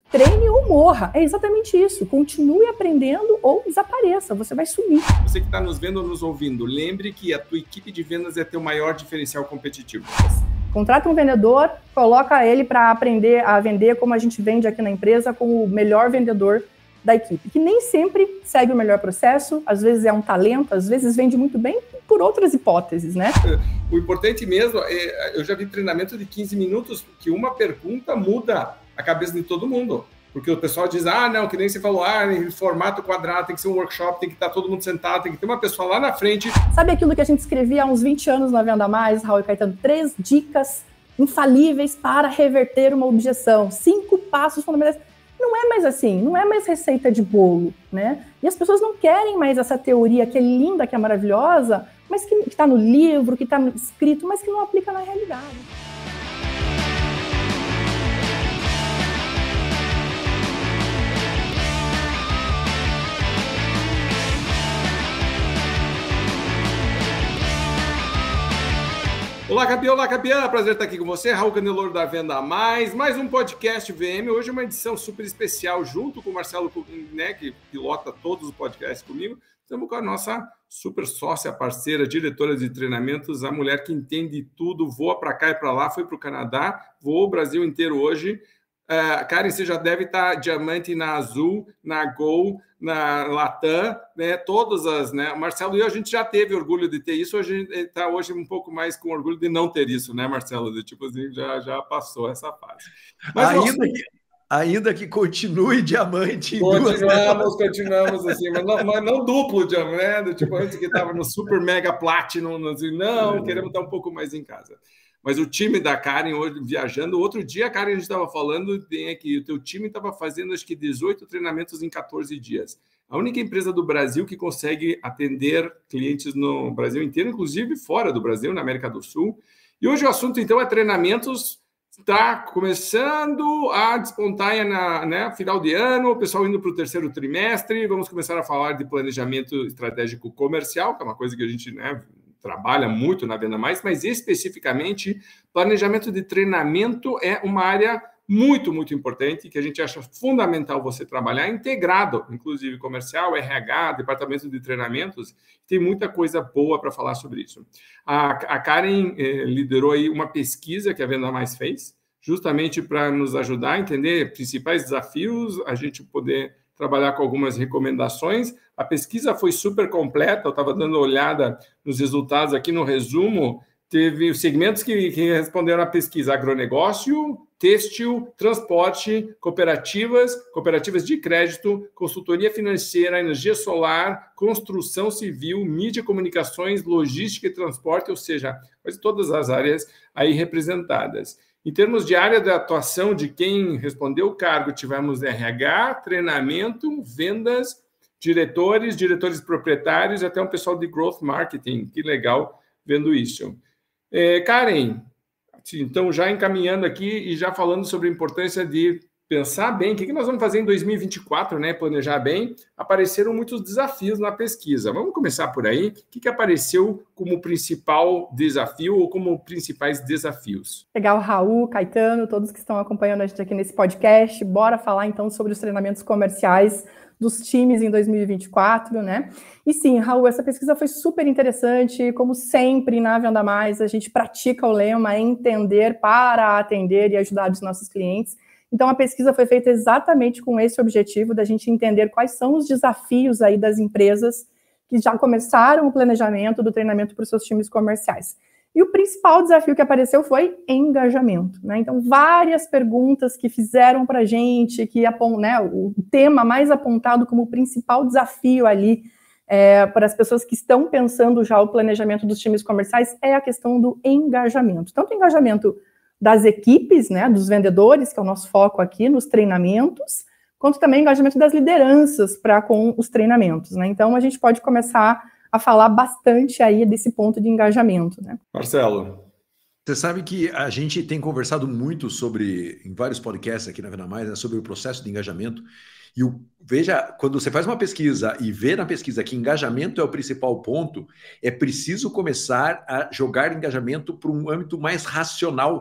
treine ou morra. É exatamente isso. Continue aprendendo ou desapareça. Você vai sumir. Você que está nos vendo ou nos ouvindo, lembre que a tua equipe de vendas é teu maior diferencial competitivo. Contrata um vendedor, coloca ele para aprender a vender como a gente vende aqui na empresa, como o melhor vendedor da equipe, que nem sempre segue o melhor processo, às vezes é um talento, às vezes vende muito bem por outras hipóteses, né? O importante mesmo, eu já vi treinamento de 15 minutos que uma pergunta muda a cabeça de todo mundo. Porque o pessoal diz, não, que nem você falou, em formato quadrado, tem que ser um workshop, tem que estar todo mundo sentado, tem que ter uma pessoa lá na frente. Sabe aquilo que a gente escrevia há uns 20 anos na Venda Mais, Raul e Caetano? 3 dicas infalíveis para reverter uma objeção. 5 passos fundamentais. Não é mais assim, não é mais receita de bolo, né? E as pessoas não querem mais essa teoria que é linda, que é maravilhosa, mas que está no livro, que está escrito, mas que não aplica na realidade. Olá, campeã, prazer estar aqui com você, Raul Candeloro da Venda Mais um podcast VM, hoje uma edição super especial, junto com o Marcelo, né, que pilota todos os podcasts comigo, estamos com a nossa super sócia, parceira, diretora de treinamentos, a mulher que entende tudo, voa para cá e para lá, foi para o Canadá, voou o Brasil inteiro hoje. Karen, você já deve estar diamante na Azul, na Gol, na Latam, né? Todas as, né? Marcelo e eu, a gente já teve orgulho de ter isso, a gente está hoje um pouco mais com orgulho de não ter isso, né, Marcelo? De, tipo assim, já passou essa fase. Mas ainda que continue diamante. Continuamos assim, mas não duplo diamante, né? Tipo, antes que estava no super mega platinum, assim, não, queremos estar um pouco mais em casa. Mas o time da Karen hoje viajando, outro dia a Karen, a gente estava falando que o teu time estava fazendo acho que 18 treinamentos em 14 dias. A única empresa do Brasil que consegue atender clientes no Brasil inteiro, inclusive fora do Brasil, na América do Sul. E hoje o assunto então é treinamentos, está começando a despontar na final de ano, o pessoal indo para o terceiro trimestre, vamos começar a falar de planejamento estratégico comercial, que é uma coisa que a gente, né, trabalha muito na Venda Mais, mas especificamente planejamento de treinamento é uma área muito, muito importante, que a gente acha fundamental você trabalhar integrado, inclusive comercial, RH, departamento de treinamentos, tem muita coisa boa para falar sobre isso. A Karen liderou aí uma pesquisa que a Venda Mais fez, justamente para nos ajudar a entender principais desafios, a gente poder trabalhar com algumas recomendações. A pesquisa foi super completa, eu estava dando uma olhada nos resultados aqui no resumo, teve os segmentos que responderam à pesquisa: agronegócio, têxtil, transporte, cooperativas de crédito, consultoria financeira, energia solar, construção civil, mídia e comunicações, logística e transporte, ou seja, quase todas as áreas aí representadas. Em termos de área de atuação de quem respondeu o cargo, tivemos RH, treinamento, vendas, diretores proprietários, até um pessoal de growth marketing. Que legal vendo isso. Karen, então já encaminhando aqui e já falando sobre a importância de pensar bem, o que nós vamos fazer em 2024, né? Planejar bem. Apareceram muitos desafios na pesquisa. Vamos começar por aí. O que apareceu como principal desafio ou como principais desafios? Legal, Raul, Caetano, todos que estão acompanhando a gente aqui nesse podcast. Bora falar então sobre os treinamentos comerciais dos times em 2024, né? E sim, Raul, essa pesquisa foi super interessante. Como sempre na Venda Mais, a gente pratica o lema entender para atender e ajudar os nossos clientes. Então, a pesquisa foi feita exatamente com esse objetivo, da gente entender quais são os desafios aí das empresas que já começaram o planejamento do treinamento para os seus times comerciais. E o principal desafio que apareceu foi engajamento, né? Então, várias perguntas que fizeram para a gente, né, o tema mais apontado como principal desafio ali para as pessoas que estão pensando já o planejamento dos times comerciais é a questão do engajamento. Tanto o engajamento das equipes, né, dos vendedores, que é o nosso foco aqui nos treinamentos, quanto também o engajamento das lideranças com os treinamentos, né? Então, a gente pode começar a falar bastante aí desse ponto de engajamento, né? Marcelo. Você sabe que a gente tem conversado muito em vários podcasts aqui na Venda Mais, né, sobre o processo de engajamento. E veja, quando você faz uma pesquisa e vê na pesquisa que engajamento é o principal ponto, é preciso começar a jogar engajamento para um âmbito mais racional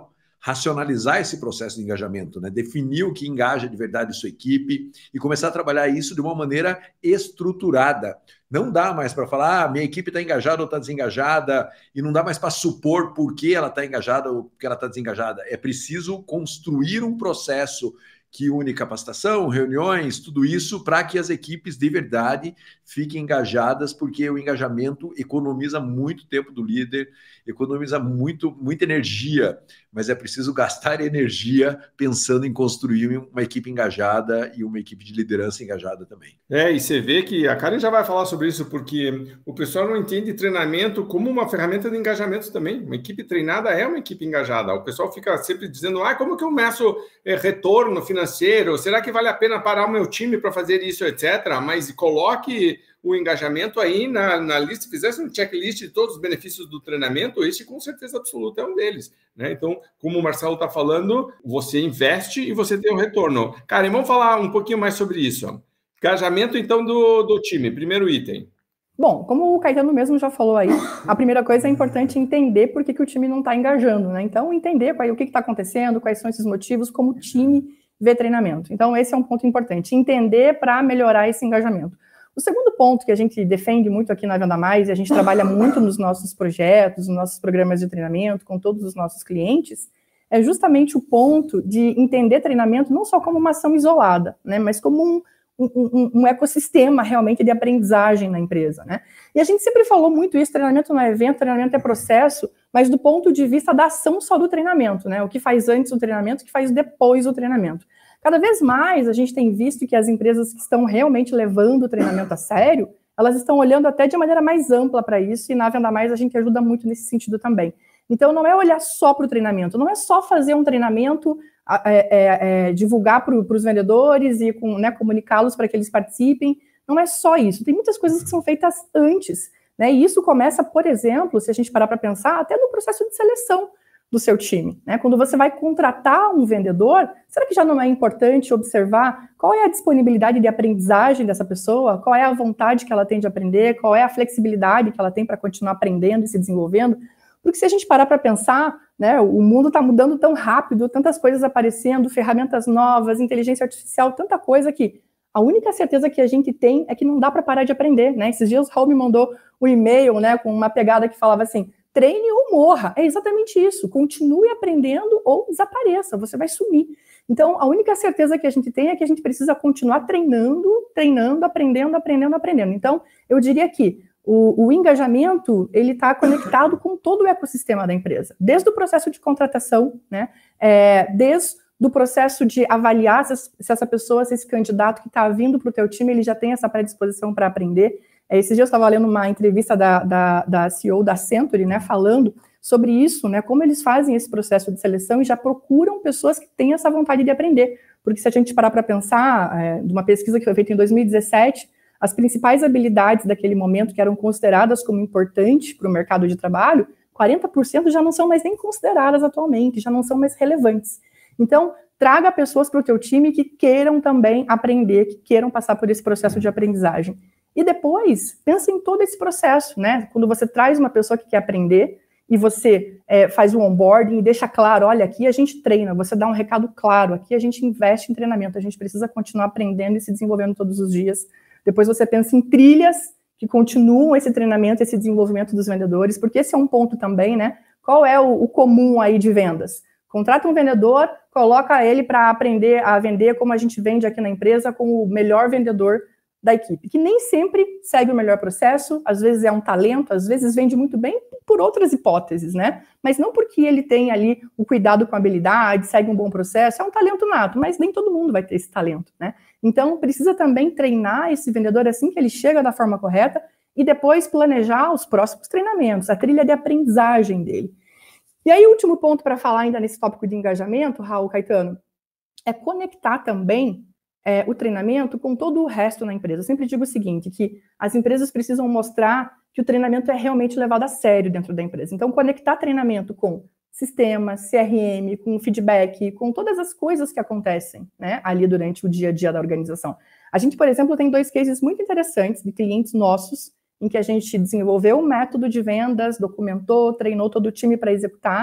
racionalizar esse processo de engajamento, né? Definir o que engaja de verdade sua equipe e começar a trabalhar isso de uma maneira estruturada. Não dá mais para falar, minha equipe está engajada ou está desengajada, e não dá mais para supor por que ela está engajada ou por que ela está desengajada. É preciso construir um processo que une capacitação, reuniões, tudo isso, para que as equipes de verdade fiquem engajadas, porque o engajamento economiza muito tempo do líder, economiza muita energia, mas é preciso gastar energia pensando em construir uma equipe engajada e uma equipe de liderança engajada também. E você vê que a Karen já vai falar sobre isso, porque o pessoal não entende treinamento como uma ferramenta de engajamento também. Uma equipe treinada é uma equipe engajada. O pessoal fica sempre dizendo, como que eu meço retorno financeiro? Será que vale a pena parar o meu time para fazer isso, etc.? Mas coloque o engajamento aí na lista, fizesse um checklist de todos os benefícios do treinamento, esse com certeza absoluta é um deles, né? Então, como o Marcelo está falando, você investe e você tem um retorno. Karen, vamos falar um pouquinho mais sobre isso. Engajamento, então, do time, primeiro item. Bom, como o Caetano mesmo já falou aí, a primeira coisa é importante entender por que o time não está engajando, né? Então, entender o que está acontecendo, quais são esses motivos, como o time vê treinamento. Então, esse é um ponto importante, entender para melhorar esse engajamento. O segundo ponto que a gente defende muito aqui na Venda Mais, e a gente trabalha muito nos nossos projetos, nos nossos programas de treinamento, com todos os nossos clientes, é justamente o ponto de entender treinamento não só como uma ação isolada, né, mas como um ecossistema realmente de aprendizagem na empresa, né? E a gente sempre falou muito isso, treinamento não é evento, treinamento é processo, mas do ponto de vista da ação só do treinamento, né? O que faz antes do treinamento, o que faz depois do treinamento. Cada vez mais a gente tem visto que as empresas que estão realmente levando o treinamento a sério, elas estão olhando até de maneira mais ampla para isso, e na Venda Mais a gente ajuda muito nesse sentido também. Então não é olhar só para o treinamento, não é só fazer um treinamento, divulgar para os vendedores e comunicá-los para que eles participem, não é só isso, tem muitas coisas que são feitas antes, né? E isso começa, por exemplo, se a gente parar para pensar, até no processo de seleção do seu time, né? Quando você vai contratar um vendedor, será que já não é importante observar qual é a disponibilidade de aprendizagem dessa pessoa, qual é a vontade que ela tem de aprender, qual é a flexibilidade que ela tem para continuar aprendendo e se desenvolvendo? Porque se a gente parar para pensar, né, o mundo está mudando tão rápido, tantas coisas aparecendo, ferramentas novas, inteligência artificial, tanta coisa que a única certeza que a gente tem é que não dá para parar de aprender, né? Esses dias o Raul me mandou um e-mail, né, com uma pegada que falava assim, treine ou morra. É exatamente isso. Continue aprendendo ou desapareça. Você vai sumir. Então, a única certeza que a gente tem é que a gente precisa continuar treinando, aprendendo. Então, eu diria que o engajamento, ele está conectado com todo o ecossistema da empresa. Desde o processo de contratação, né? Desde o processo de avaliar se essa pessoa, se esse candidato que está vindo para o teu time, ele já tem essa predisposição para aprender. Esses dias eu estava lendo uma entrevista da CEO da Century, né, falando sobre isso, né, como eles fazem esse processo de seleção e já procuram pessoas que têm essa vontade de aprender. Porque se a gente parar para pensar, de uma pesquisa que foi feita em 2017, as principais habilidades daquele momento que eram consideradas como importantes para o mercado de trabalho, 40% já não são mais nem consideradas atualmente, já não são mais relevantes. Então, traga pessoas para o teu time que queiram também aprender, que queiram passar por esse processo de aprendizagem. E depois, pensa em todo esse processo, né? Quando você traz uma pessoa que quer aprender e você faz um onboarding e deixa claro, olha, aqui a gente treina, você dá um recado claro, aqui a gente investe em treinamento, a gente precisa continuar aprendendo e se desenvolvendo todos os dias. Depois você pensa em trilhas que continuam esse treinamento, esse desenvolvimento dos vendedores, porque esse é um ponto também, né? Qual é o comum aí de vendas? Contrata um vendedor, coloca ele para aprender a vender como a gente vende aqui na empresa, como o melhor vendedor da equipe, que nem sempre segue o melhor processo, às vezes é um talento, às vezes vende muito bem por outras hipóteses, né? Mas não porque ele tem ali o cuidado com a habilidade, segue um bom processo, é um talento nato, mas nem todo mundo vai ter esse talento, né? Então, precisa também treinar esse vendedor assim que ele chega da forma correta e depois planejar os próximos treinamentos, a trilha de aprendizagem dele. E aí, o último ponto para falar ainda nesse tópico de engajamento, Raul, Caetano, é conectar também o treinamento com todo o resto na empresa. Eu sempre digo o seguinte, que as empresas precisam mostrar que o treinamento é realmente levado a sério dentro da empresa. Então, conectar treinamento com sistemas, CRM, com feedback, com todas as coisas que acontecem, né, ali durante o dia a dia da organização. A gente, por exemplo, tem 2 cases muito interessantes de clientes nossos, em que a gente desenvolveu um método de vendas, documentou, treinou todo o time para executar,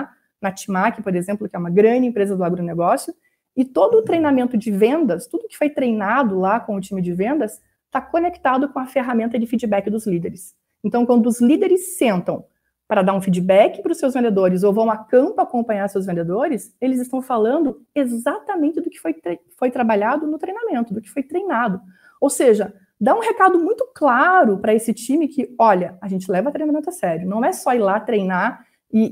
na Timac, por exemplo, que é uma grande empresa do agronegócio, e todo o treinamento de vendas, tudo que foi treinado lá com o time de vendas, está conectado com a ferramenta de feedback dos líderes. Então, quando os líderes sentam para dar um feedback para os seus vendedores ou vão a campo acompanhar seus vendedores, eles estão falando exatamente do que foi trabalhado no treinamento, do que foi treinado. Ou seja, dá um recado muito claro para esse time que, olha, a gente leva treinamento a sério. Não é só ir lá treinar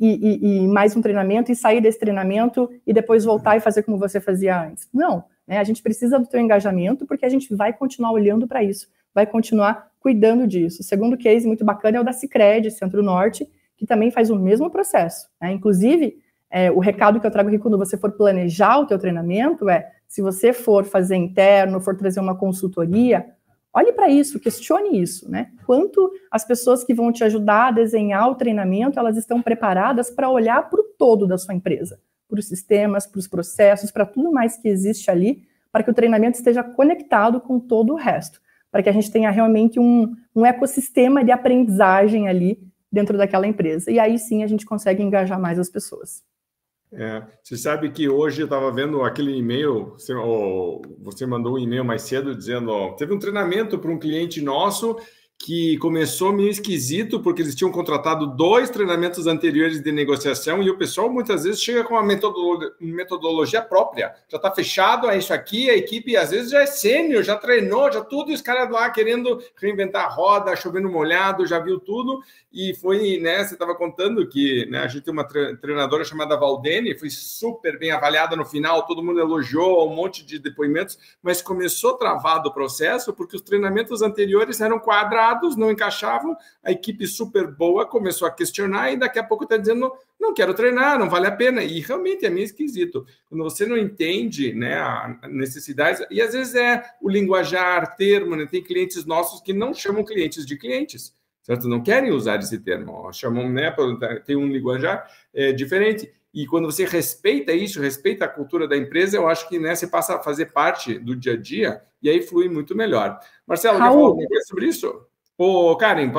e mais um treinamento e sair desse treinamento e depois voltar e fazer como você fazia antes. Não, né? A gente precisa do teu engajamento porque a gente vai continuar olhando para isso, vai continuar cuidando disso. O segundo case muito bacana é o da Sicredi, Centro-Norte, que também faz o mesmo processo, né? Inclusive, o recado que eu trago aqui quando você for planejar o teu treinamento se você for fazer interno, for trazer uma consultoria, olhe para isso, questione isso, né? Quanto as pessoas que vão te ajudar a desenhar o treinamento, elas estão preparadas para olhar para o todo da sua empresa, para os sistemas, para os processos, para tudo mais que existe ali, para que o treinamento esteja conectado com todo o resto, para que a gente tenha realmente um ecossistema de aprendizagem ali dentro daquela empresa. E aí sim a gente consegue engajar mais as pessoas. Você sabe que hoje eu estava vendo aquele e-mail, você mandou um e-mail mais cedo dizendo, teve um treinamento para um cliente nosso que começou meio esquisito, porque eles tinham contratado 2 treinamentos anteriores de negociação e o pessoal muitas vezes chega com uma metodologia própria. Já está fechado, é isso aqui, a equipe às vezes já é sênior, já treinou, já tudo, e os caras lá querendo reinventar a roda, chovendo molhado, já viu tudo. E foi, né, você estava contando que, né, a gente tem uma treinadora chamada Valdene, foi super bem avaliada no final, todo mundo elogiou, um monte de depoimentos, mas começou travado o processo porque os treinamentos anteriores eram quadrados, não encaixavam, a equipe super boa começou a questionar e daqui a pouco está dizendo, não quero treinar, não vale a pena. E realmente é meio esquisito. Quando você não entende, né, a necessidade, e às vezes é o linguajar, termo, né, tem clientes nossos que não chamam clientes de clientes, certo? Não querem usar esse termo, chamam, né, tem um linguajar diferente. E quando você respeita isso, respeita a cultura da empresa, eu acho que, né, você passa a fazer parte do dia a dia e aí flui muito melhor. Marcelo, quer falar alguma coisa sobre isso? Ô, Karen,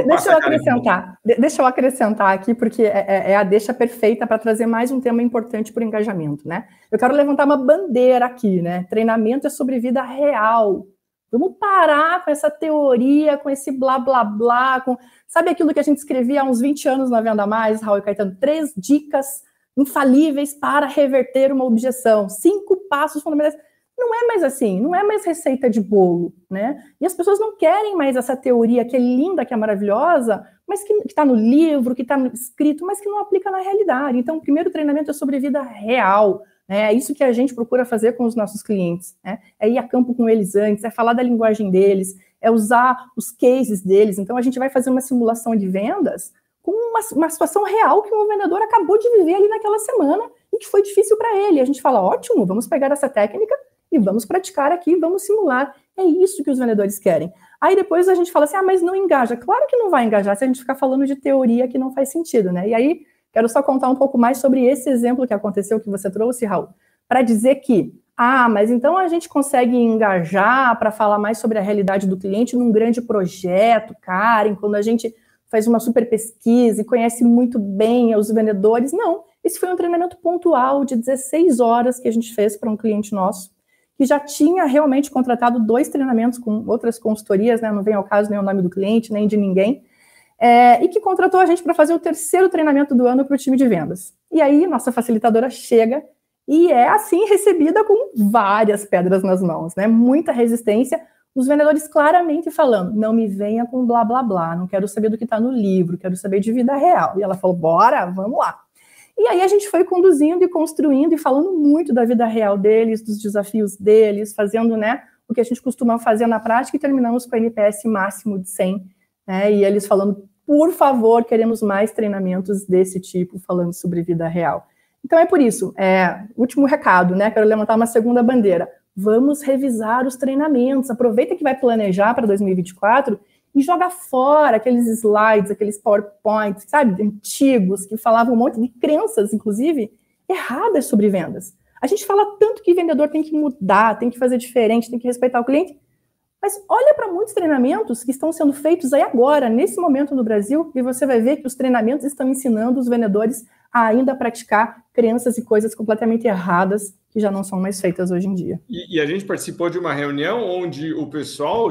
deixa eu acrescentar aqui, porque é a deixa perfeita para trazer mais um tema importante para o engajamento, né? Eu quero levantar uma bandeira aqui, né? Treinamento é sobre vida real. Vamos parar com essa teoria, com esse blá, blá, blá. Sabe aquilo que a gente escrevia há uns 20 anos na Venda Mais, Raul e Caetano? 3 dicas infalíveis para reverter uma objeção. 5 passos fundamentais. Não é mais assim, não é mais receita de bolo, né? E as pessoas não querem mais essa teoria que é linda, que é maravilhosa, mas que está no livro, que está escrito, mas que não aplica na realidade. Então, o primeiro treinamento é sobre vida real, né? É isso que a gente procura fazer com os nossos clientes, né? É ir a campo com eles antes, é falar da linguagem deles, é usar os cases deles. Então, a gente vai fazer uma simulação de vendas com uma situação real que um vendedor acabou de viver ali naquela semana e que foi difícil para ele. A gente fala, ótimo, vamos pegar essa técnica e vamos praticar aqui, vamos simular. É isso que os vendedores querem. Aí depois a gente fala assim, mas não engaja. Claro que não vai engajar se a gente ficar falando de teoria que não faz sentido, né? E aí, quero só contar um pouco mais sobre esse exemplo que aconteceu, que você trouxe, Raul, para dizer que, mas então a gente consegue engajar para falar mais sobre a realidade do cliente num grande projeto, Karen, quando a gente faz uma super pesquisa e conhece muito bem os vendedores. Não, esse foi um treinamento pontual de 16 horas que a gente fez para um cliente nosso, que já tinha realmente contratado 2 treinamentos com outras consultorias, né? Não vem ao caso nem o nome do cliente, nem de ninguém, e que contratou a gente para fazer o 3º treinamento do ano para o time de vendas. E aí, nossa facilitadora chega e é, assim, recebida com várias pedras nas mãos, né? Muita resistência, os vendedores claramente falando, não me venha com blá, blá, blá, não quero saber do que está no livro, quero saber de vida real. E ela falou, bora, vamos lá. E aí a gente foi conduzindo e construindo e falando muito da vida real deles, dos desafios deles, fazendo, né, o que a gente costuma fazer na prática e terminamos com o NPS máximo de 100, né, e eles falando, por favor, queremos mais treinamentos desse tipo, falando sobre vida real. Então é por isso, último recado, né, quero levantar uma segunda bandeira, vamos revisar os treinamentos, aproveita que vai planejar para 2024 e joga fora aqueles slides, aqueles PowerPoints, sabe, antigos, que falavam um monte de crenças, inclusive, erradas sobre vendas. A gente fala tanto que vendedor tem que mudar, tem que fazer diferente, tem que respeitar o cliente, mas olha para muitos treinamentos que estão sendo feitos aí agora, nesse momento no Brasil, e você vai ver que os treinamentos estão ensinando os vendedores a ainda praticar crenças e coisas completamente erradas que já não são mais feitas hoje em dia. E a gente participou de uma reunião onde o pessoal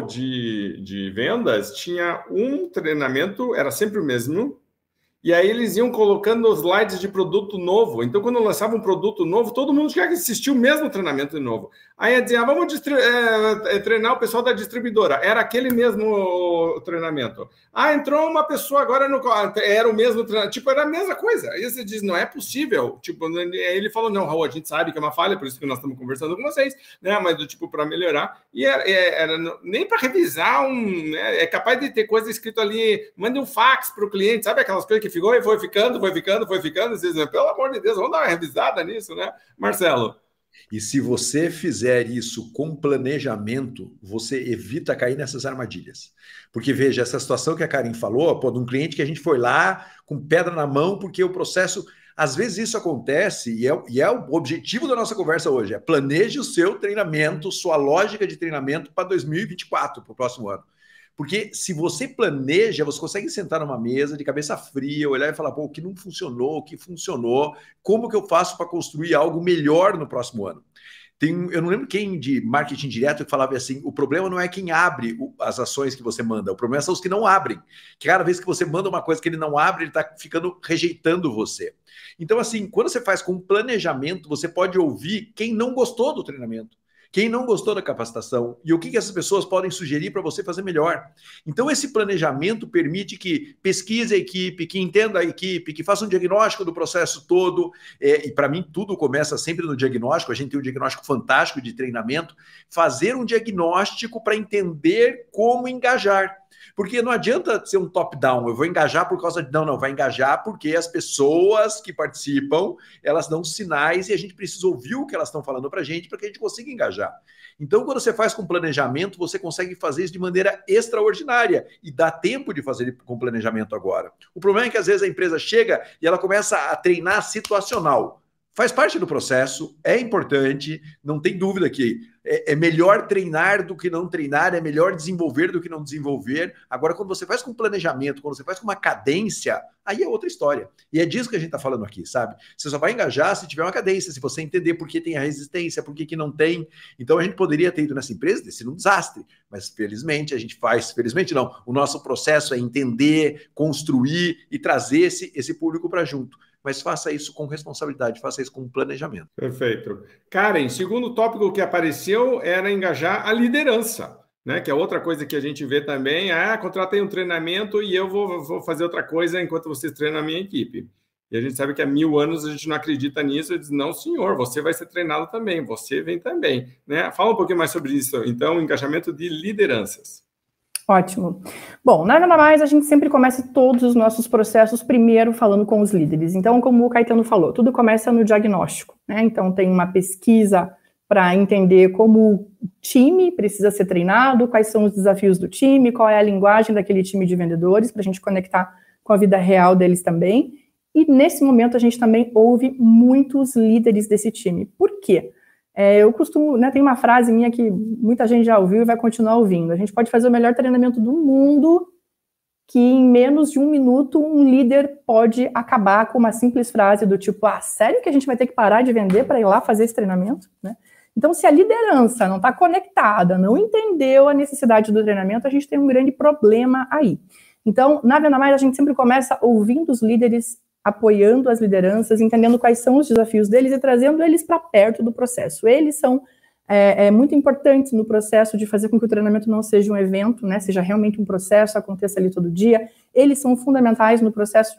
de vendas tinha um treinamento, era sempre o mesmo, e aí eles iam colocando os slides de produto novo. Então, quando lançava um produto novo, todo mundo tinha que assistir o mesmo treinamento de novo. Aí ia dizer, vamos treinar o pessoal da distribuidora. Era aquele mesmo treinamento. Entrou uma pessoa agora no... Era o mesmo treinamento. Tipo, era a mesma coisa. Aí você diz, não é possível. Tipo, ele falou, não, Raul, a gente sabe que é uma falha, por isso que nós estamos conversando com vocês, né? Mas, tipo, para melhorar. E era nem para revisar né? É capaz de ter coisa escrito ali, mande um fax para o cliente, sabe aquelas coisas que ficou e foi ficando. Vocês dizem, pelo amor de Deus, vamos dar uma revisada nisso, né? Marcelo? E se você fizer isso com planejamento, você evita cair nessas armadilhas. Porque, veja, essa situação que a Karen falou, de um cliente que a gente foi lá com pedra na mão, porque o processo... Às vezes isso acontece, e é o objetivo da nossa conversa hoje, planeje o seu treinamento, sua lógica de treinamento para 2024, para o próximo ano. Porque se você planeja, você consegue sentar numa mesa de cabeça fria, olhar e falar, o que não funcionou, o que funcionou, como que eu faço para construir algo melhor no próximo ano? Eu não lembro quem de marketing direto que falava assim, o problema não é quem abre as ações que você manda, o problema são os que não abrem. Que cada vez que você manda uma coisa que ele não abre, ele está ficando rejeitando você. Então, assim, quando você faz com planejamento, você pode ouvir quem não gostou do treinamento. Quem não gostou da capacitação e o que essas pessoas podem sugerir para você fazer melhor. Então, esse planejamento permite que pesquise a equipe, que entenda a equipe, que faça um diagnóstico do processo todo. E para mim, tudo começa sempre no diagnóstico. A gente tem um diagnóstico fantástico de treinamento. Fazer um diagnóstico para entender como engajar. Porque não adianta ser um top-down, eu vou engajar por causa de... Não, vai engajar porque as pessoas que participam, elas dão sinais e a gente precisa ouvir o que elas estão falando para a gente que a gente consiga engajar. Então, quando você faz com planejamento, você consegue fazer isso de maneira extraordinária e dá tempo de fazer com planejamento agora. O problema é que às vezes a empresa chega e ela começa a treinar situacional. Faz parte do processo, é importante, não tem dúvida que é melhor treinar do que não treinar, é melhor desenvolver do que não desenvolver. Agora, quando você faz com planejamento, quando você faz com uma cadência, aí é outra história. E é disso que a gente está falando aqui, sabe? Você só vai engajar se tiver uma cadência, se você entender por que tem a resistência, por que não tem. Então, a gente poderia ter ido nessa empresa, ter sido um desastre, mas felizmente a gente faz, felizmente não, o nosso processo é entender, construir e trazer esse público para junto. Mas faça isso com responsabilidade, faça isso com planejamento. Perfeito. Karen, segundo tópico que apareceu era engajar a liderança, né? Que é outra coisa que a gente vê também. Contratei um treinamento e eu vou fazer outra coisa enquanto vocês treinam a minha equipe. E a gente sabe que há 1000 anos a gente não acredita nisso. Eu diz, não, senhor, você vai ser treinado também, você vem também, né? Fala um pouquinho mais sobre isso, então, engajamento de lideranças. Ótimo. Bom, nada mais, a gente sempre começa todos os nossos processos primeiro falando com os líderes. Então, como o Caetano falou, tudo começa no diagnóstico, né? Então, tem uma pesquisa para entender como o time precisa ser treinado, quais são os desafios do time, qual é a linguagem daquele time de vendedores, para a gente conectar com a vida real deles também. E, nesse momento, a gente também ouve muitos líderes desse time. Por quê? Eu costumo, né, tem uma frase minha que muita gente já ouviu e vai continuar ouvindo. A gente pode fazer o melhor treinamento do mundo, que em menos de 1 minuto um líder pode acabar com uma simples frase do tipo, sério que a gente vai ter que parar de vender para ir lá fazer esse treinamento? Né? Então, se a liderança não está conectada, não entendeu a necessidade do treinamento, a gente tem um grande problema aí. Então, nada mais, a gente sempre começa ouvindo os líderes, apoiando as lideranças, entendendo quais são os desafios deles e trazendo eles para perto do processo. Eles são muito importantes no processo de fazer com que o treinamento não seja um evento, né, seja realmente um processo, aconteça ali todo dia. Eles são fundamentais no processo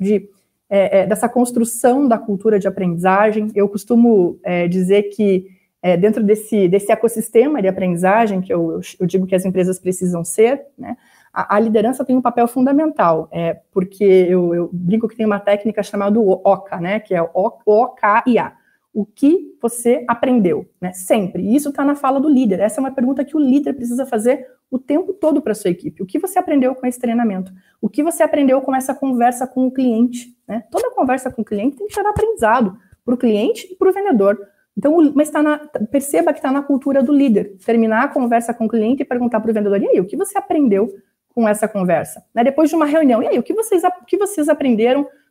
dessa construção da cultura de aprendizagem. Eu costumo dizer que dentro desse ecossistema de aprendizagem, que eu digo que as empresas precisam ser, né, a liderança tem um papel fundamental, porque eu brinco que tem uma técnica chamada OKA, né, que é O-K-I-A. O que você aprendeu, né, sempre. E isso está na fala do líder. Essa é uma pergunta que o líder precisa fazer o tempo todo para a sua equipe. O que você aprendeu com esse treinamento? O que você aprendeu com essa conversa com o cliente? Né? Toda conversa com o cliente tem que gerar aprendizado para o cliente e para o vendedor. Então, mas perceba que está na cultura do líder. Terminar a conversa com o cliente e perguntar para o vendedor, e aí, o que você aprendeu com essa conversa? Né? Depois de uma reunião, e aí, o que vocês aprenderam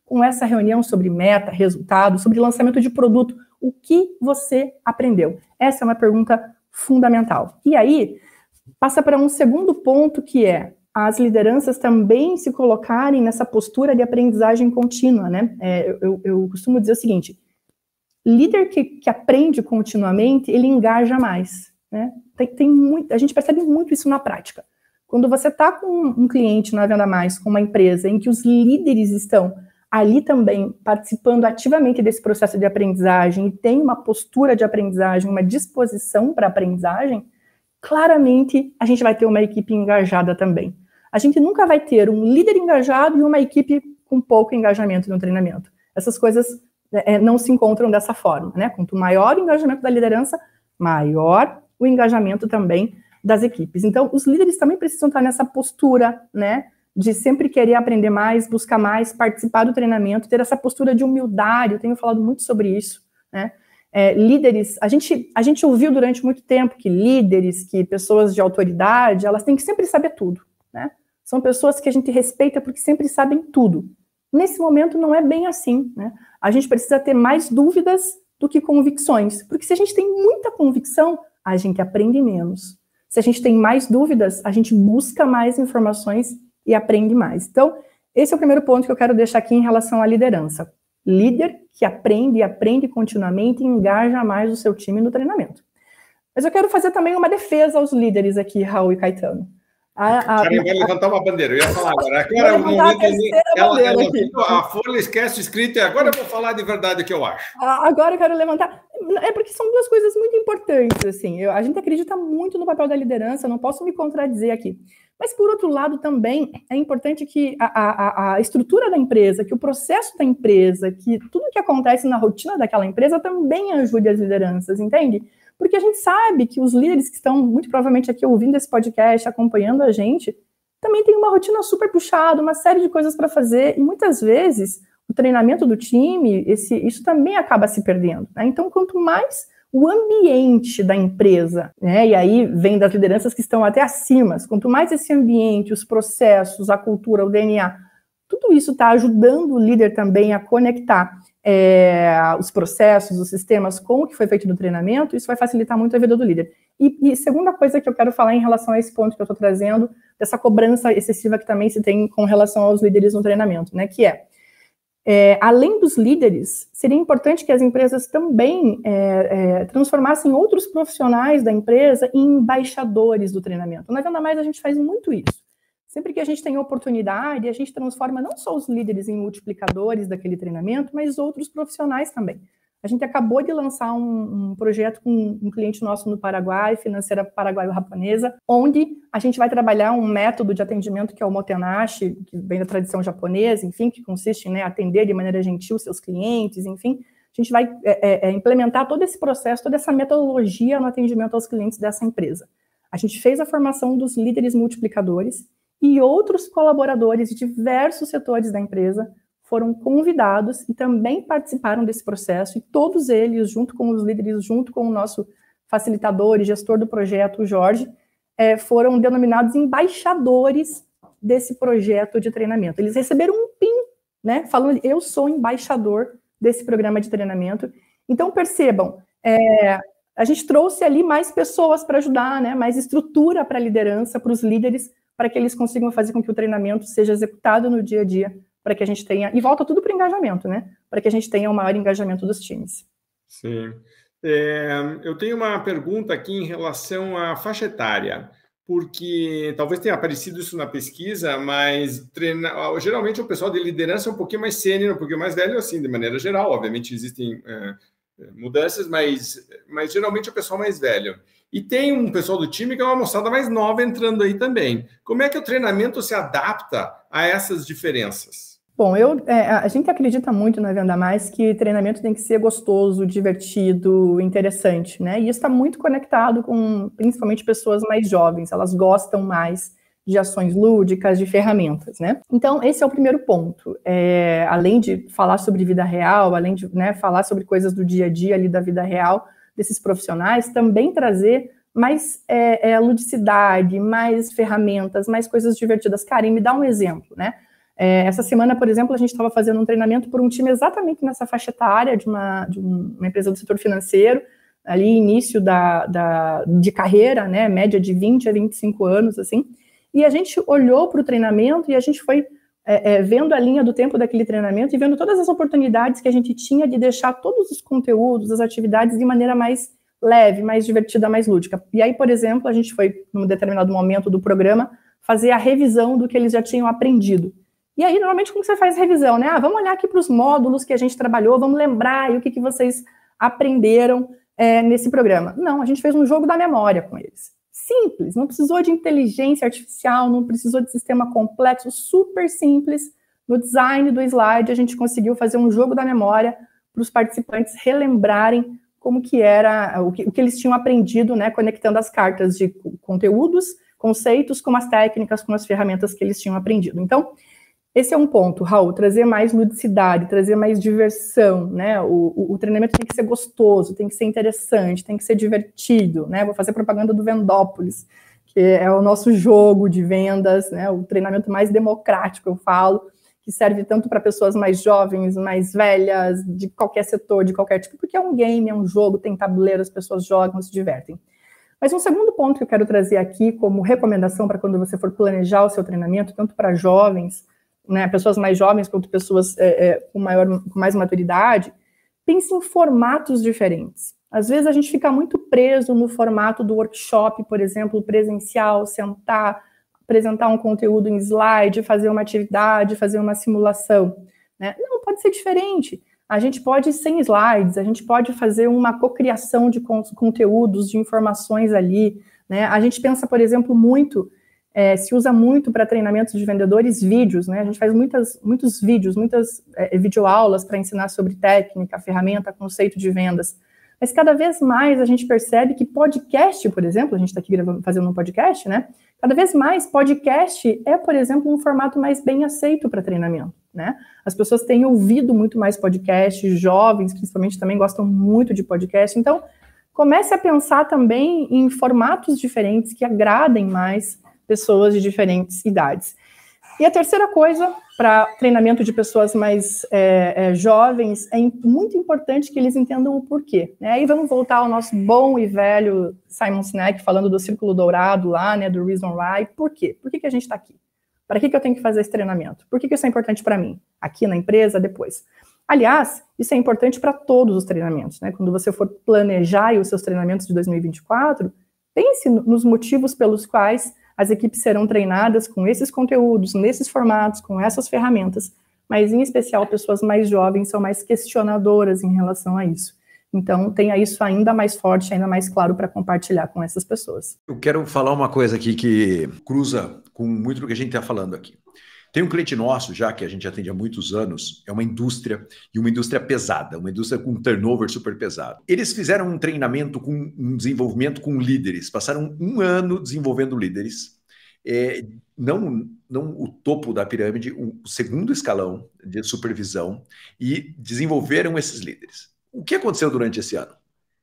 com essa reunião sobre meta, resultado, sobre lançamento de produto, o que você aprendeu? Essa é uma pergunta fundamental. E aí, passa para um segundo ponto, que é as lideranças também se colocarem nessa postura de aprendizagem contínua, né? Eu costumo dizer o seguinte, líder que aprende continuamente, ele engaja mais, né? A gente percebe muito isso na prática. Quando você está com um cliente na Venda Mais, com uma empresa em que os líderes estão ali também participando ativamente desse processo de aprendizagem e tem uma postura de aprendizagem, uma disposição para aprendizagem, claramente a gente vai ter uma equipe engajada também. A gente nunca vai ter um líder engajado e uma equipe com pouco engajamento no treinamento. Essas coisas não se encontram dessa forma, né? Quanto maior o engajamento da liderança, maior o engajamento também das equipes. Então, os líderes também precisam estar nessa postura, né? De sempre querer aprender mais, buscar mais, participar do treinamento, ter essa postura de humildade. Eu tenho falado muito sobre isso, né? Líderes, a gente ouviu durante muito tempo que líderes, que pessoas de autoridade, elas têm que sempre saber tudo, né? São pessoas que a gente respeita porque sempre sabem tudo. Nesse momento não é bem assim, né? A gente precisa ter mais dúvidas do que convicções, porque se a gente tem muita convicção, a gente aprende menos. Se a gente tem mais dúvidas, a gente busca mais informações e aprende mais. Então, esse é o primeiro ponto que eu quero deixar aqui em relação à liderança. Líder que aprende e aprende continuamente e engaja mais o seu time no treinamento. Mas eu quero fazer também uma defesa aos líderes aqui, Raul e Caetano. Karen vai levantar uma bandeira, eu ia falar agora. Agora é o momento a folha esquece escrito e agora eu vou falar de verdade o que eu acho. Agora eu quero levantar. É porque são duas coisas muito importantes, assim. A gente acredita muito no papel da liderança, não posso me contradizer aqui. Mas, por outro lado, também é importante que a estrutura da empresa, que o processo da empresa, que tudo que acontece na rotina daquela empresa também ajude as lideranças, entende? Porque a gente sabe que os líderes que estão, muito provavelmente, aqui ouvindo esse podcast, acompanhando a gente, também tem uma rotina super puxada, uma série de coisas para fazer, e muitas vezes o treinamento do time, isso também acaba se perdendo, né? Então, quanto mais o ambiente da empresa, né, e aí vem das lideranças que estão até acima, quanto mais esse ambiente, os processos, a cultura, o DNA, tudo isso está ajudando o líder também a conectar os processos, os sistemas com o que foi feito no treinamento, isso vai facilitar muito a vida do líder. E segunda coisa que eu quero falar em relação a esse ponto que eu estou trazendo, dessa cobrança excessiva que também se tem com relação aos líderes no treinamento, né, que além dos líderes, seria importante que as empresas também transformassem outros profissionais da empresa em embaixadores do treinamento. Na Venda Mais a gente faz muito isso. Sempre que a gente tem oportunidade, a gente transforma não só os líderes em multiplicadores daquele treinamento, mas outros profissionais também. A gente acabou de lançar um projeto com um cliente nosso no Paraguai, financeira paraguaio-japonesa, onde a gente vai trabalhar um método de atendimento que é o Motenashi, que vem da tradição japonesa, enfim, que consiste em atender de maneira gentil seus clientes, enfim. A gente vai implementar todo esse processo, toda essa metodologia no atendimento aos clientes dessa empresa. A gente fez a formação dos líderes multiplicadores e outros colaboradores de diversos setores da empresa foram convidados e também participaram desse processo, e todos eles, junto com os líderes, junto com o nosso facilitador e gestor do projeto, o Jorge, foram denominados embaixadores desse projeto de treinamento. Eles receberam um PIN, né, falando, eu sou embaixador desse programa de treinamento. Então, percebam, a gente trouxe ali mais pessoas para ajudar, né, mais estrutura para a liderança, para os líderes, para que eles consigam fazer com que o treinamento seja executado no dia a dia, para que a gente tenha, e volta tudo para o engajamento, né? Para que a gente tenha um maior engajamento dos times. Sim. Eu tenho uma pergunta aqui em relação à faixa etária, porque talvez tenha aparecido isso na pesquisa, mas geralmente o pessoal de liderança é um pouquinho mais sênior, um pouquinho mais velho, assim, de maneira geral. Obviamente existem mudanças, mas geralmente é o pessoal mais velho. E tem um pessoal do time que é uma moçada mais nova entrando aí também. Como é que o treinamento se adapta a essas diferenças? Bom, a gente acredita muito na Venda Mais que treinamento tem que ser gostoso, divertido, interessante, né? E isso está muito conectado com, principalmente, pessoas mais jovens. Elas gostam mais de ações lúdicas, de ferramentas, né? Então, esse é o primeiro ponto. Além de falar sobre vida real, além de falar sobre coisas do dia a dia ali da vida real desses profissionais, também trazer mais ludicidade, mais ferramentas, mais coisas divertidas. Karen, me dá um exemplo, né? Essa semana, por exemplo, a gente estava fazendo um treinamento por um time exatamente nessa faixa etária de uma empresa do setor financeiro, ali início de carreira, né, média de 20 a 25 anos, assim, e a gente olhou para o treinamento e a gente foi vendo a linha do tempo daquele treinamento e vendo todas as oportunidades que a gente tinha de deixar todos os conteúdos, as atividades de maneira mais leve, mais divertida, mais lúdica. E aí, por exemplo, a gente foi, num determinado momento do programa, fazer a revisão do que eles já tinham aprendido. E aí, normalmente, como você faz revisão, né? Vamos olhar aqui para os módulos que a gente trabalhou, vamos lembrar aí o que vocês aprenderam nesse programa. Não, a gente fez um jogo da memória com eles. Simples, não precisou de inteligência artificial, não precisou de sistema complexo, super simples. No design do slide, a gente conseguiu fazer um jogo da memória para os participantes relembrarem como que era, o que eles tinham aprendido, né, conectando as cartas de conteúdos, conceitos, com as técnicas, com as ferramentas que eles tinham aprendido. Então, esse é um ponto, Raul, trazer mais ludicidade, trazer mais diversão, né? O treinamento tem que ser gostoso, tem que ser interessante, tem que ser divertido, né? Vou fazer propaganda do Vendópolis, que é o nosso jogo de vendas, né? O treinamento mais democrático, eu falo, que serve tanto para pessoas mais jovens, mais velhas, de qualquer setor, de qualquer tipo, porque é um game, é um jogo, tem tabuleiro, as pessoas jogam, se divertem. Mas um segundo ponto que eu quero trazer aqui como recomendação para quando você for planejar o seu treinamento, tanto para jovens, né, pessoas mais jovens quanto pessoas com mais maturidade, pense em formatos diferentes. Às vezes a gente fica muito preso no formato do workshop, por exemplo, presencial, sentar, apresentar um conteúdo em slide, fazer uma atividade, fazer uma simulação, né? Não, pode ser diferente. A gente pode ir sem slides, a gente pode fazer uma cocriação de conteúdos, de informações ali, né? A gente pensa, por exemplo, se usa muito para treinamentos de vendedores vídeos, né? A gente faz muitos vídeos, muitas videoaulas para ensinar sobre técnica, ferramenta, conceito de vendas. Mas cada vez mais a gente percebe que podcast, por exemplo, a gente está aqui fazendo um podcast, né? Cada vez mais podcast é, por exemplo, um formato mais bem aceito para treinamento, né? As pessoas têm ouvido muito mais podcast, jovens, principalmente, também gostam muito de podcast. Então, comece a pensar também em formatos diferentes que agradem mais pessoas de diferentes idades. E a terceira coisa, para treinamento de pessoas mais jovens, é muito importante que eles entendam o porquê, né? Aí vamos voltar ao nosso bom e velho Simon Sinek, falando do círculo dourado lá, né, do Reason Why. Por quê? Por que a gente está aqui? Para que eu tenho que fazer esse treinamento? Por que isso é importante para mim? Aqui na empresa, depois. Aliás, isso é importante para todos os treinamentos, né? Quando você for planejar os seus treinamentos de 2024, pense nos motivos pelos quais as equipes serão treinadas com esses conteúdos, nesses formatos, com essas ferramentas, mas em especial pessoas mais jovens são mais questionadoras em relação a isso. Então, tenha isso ainda mais forte, ainda mais claro para compartilhar com essas pessoas. Eu quero falar uma coisa aqui que cruza com muito do que a gente está falando aqui. Tem um cliente nosso, já que a gente atende há muitos anos, é uma indústria, e uma indústria pesada, uma indústria com um turnover super pesado. Eles fizeram um treinamento, um desenvolvimento com líderes, passaram 1 ano desenvolvendo líderes, não o topo da pirâmide, o segundo escalão de supervisão, e desenvolveram esses líderes. O que aconteceu durante esse ano?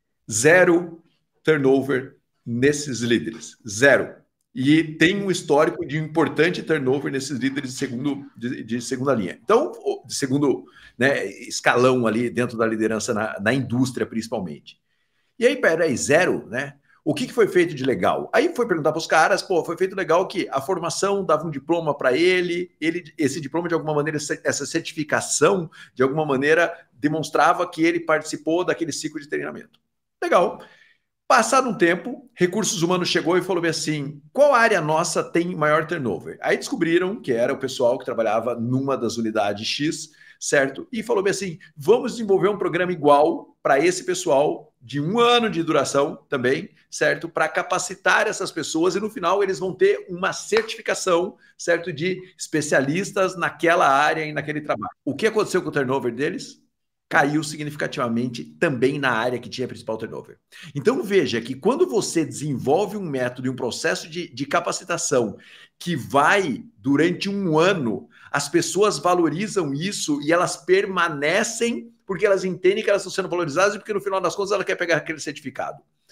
0 turnover nesses líderes, 0. E tem um histórico de importante turnover nesses líderes de segunda linha. Então, de segundo, né, escalão ali dentro da liderança na indústria, principalmente. E aí, peraí, 0, né? O que foi feito de legal? Aí foi perguntar para os caras, foi feito legal que a formação dava um diploma para ele, esse diploma, de alguma maneira, essa certificação, de alguma maneira, demonstrava que ele participou daquele ciclo de treinamento. Legal. Passado um tempo, Recursos Humanos chegou e falou assim, qual área nossa tem maior turnover? Aí descobriram que era o pessoal que trabalhava numa das unidades X, certo? E falou assim, vamos desenvolver um programa igual para esse pessoal, de 1 ano de duração também, certo? Para capacitar essas pessoas e no final eles vão ter uma certificação, certo? De especialistas naquela área e naquele trabalho. O que aconteceu com o turnover deles? Caiu significativamente também na área que tinha principal turnover. Então veja que quando você desenvolve um método e um processo de capacitação que vai durante 1 ano, as pessoas valorizam isso e elas permanecem porque elas entendem que elas estão sendo valorizadas e porque no final das contas ela quer pegar aquele certificado.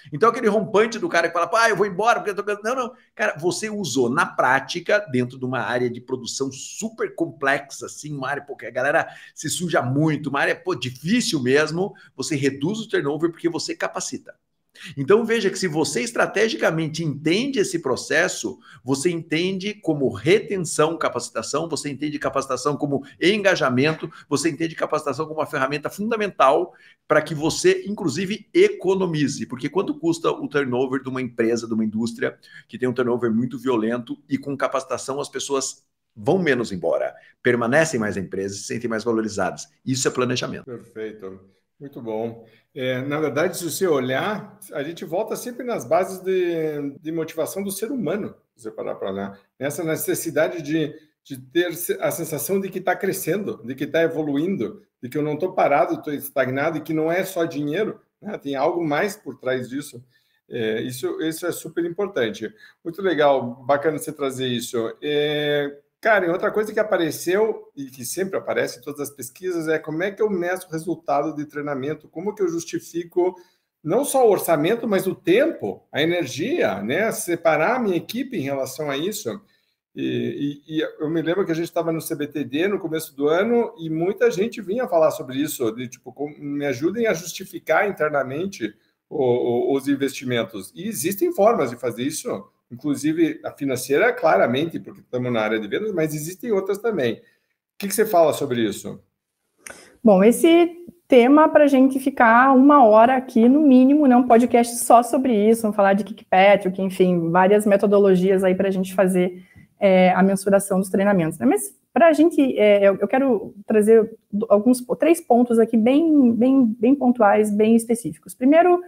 Então, aquele rompante do cara que fala, eu vou embora porque eu tô... Não. Cara, você usou na prática, dentro de uma área de produção super complexa, assim, uma área porque a galera se suja muito, uma área difícil mesmo, você reduz o turnover porque você capacita. Então veja que se você estrategicamente entende esse processo, você entende como retenção, capacitação, você entende capacitação como engajamento, você entende capacitação como uma ferramenta fundamental para que você, inclusive, economize. Porque quanto custa o turnover de uma empresa, de uma indústria que tem um turnover muito violento e com capacitação as pessoas vão menos embora, permanecem mais na empresa, se sentem mais valorizadas. Isso é planejamento. Perfeito. Muito bom. Na verdade, se você olhar, a gente volta sempre nas bases de motivação do ser humano, se você parar para olhar. Nessa necessidade de ter a sensação de que está crescendo, de que está evoluindo, de que eu não estou parado, estou estagnado e que não é só dinheiro, né? Tem algo mais por trás disso. Isso é super importante. Muito legal, bacana você trazer isso. Cara, e outra coisa que apareceu e que sempre aparece em todas as pesquisas é como é que eu meço o resultado de treinamento, como que eu justifico não só o orçamento, mas o tempo, a energia, né? Separar a minha equipe em relação a isso. E eu me lembro que a gente estava no CBTD no começo do ano e muita gente vinha falar sobre isso, de tipo, me ajudem a justificar internamente os investimentos. E existem formas de fazer isso. Inclusive a financeira, claramente, porque estamos na área de vendas, mas existem outras também. O que você fala sobre isso? Bom, esse tema para a gente ficar 1 hora aqui, no mínimo, né, um podcast só sobre isso, vamos falar de Kirkpatrick, enfim, várias metodologias aí para a gente fazer a mensuração dos treinamentos. Né? Mas para a gente, eu quero trazer 3 pontos aqui bem pontuais, bem específicos. Primeiro,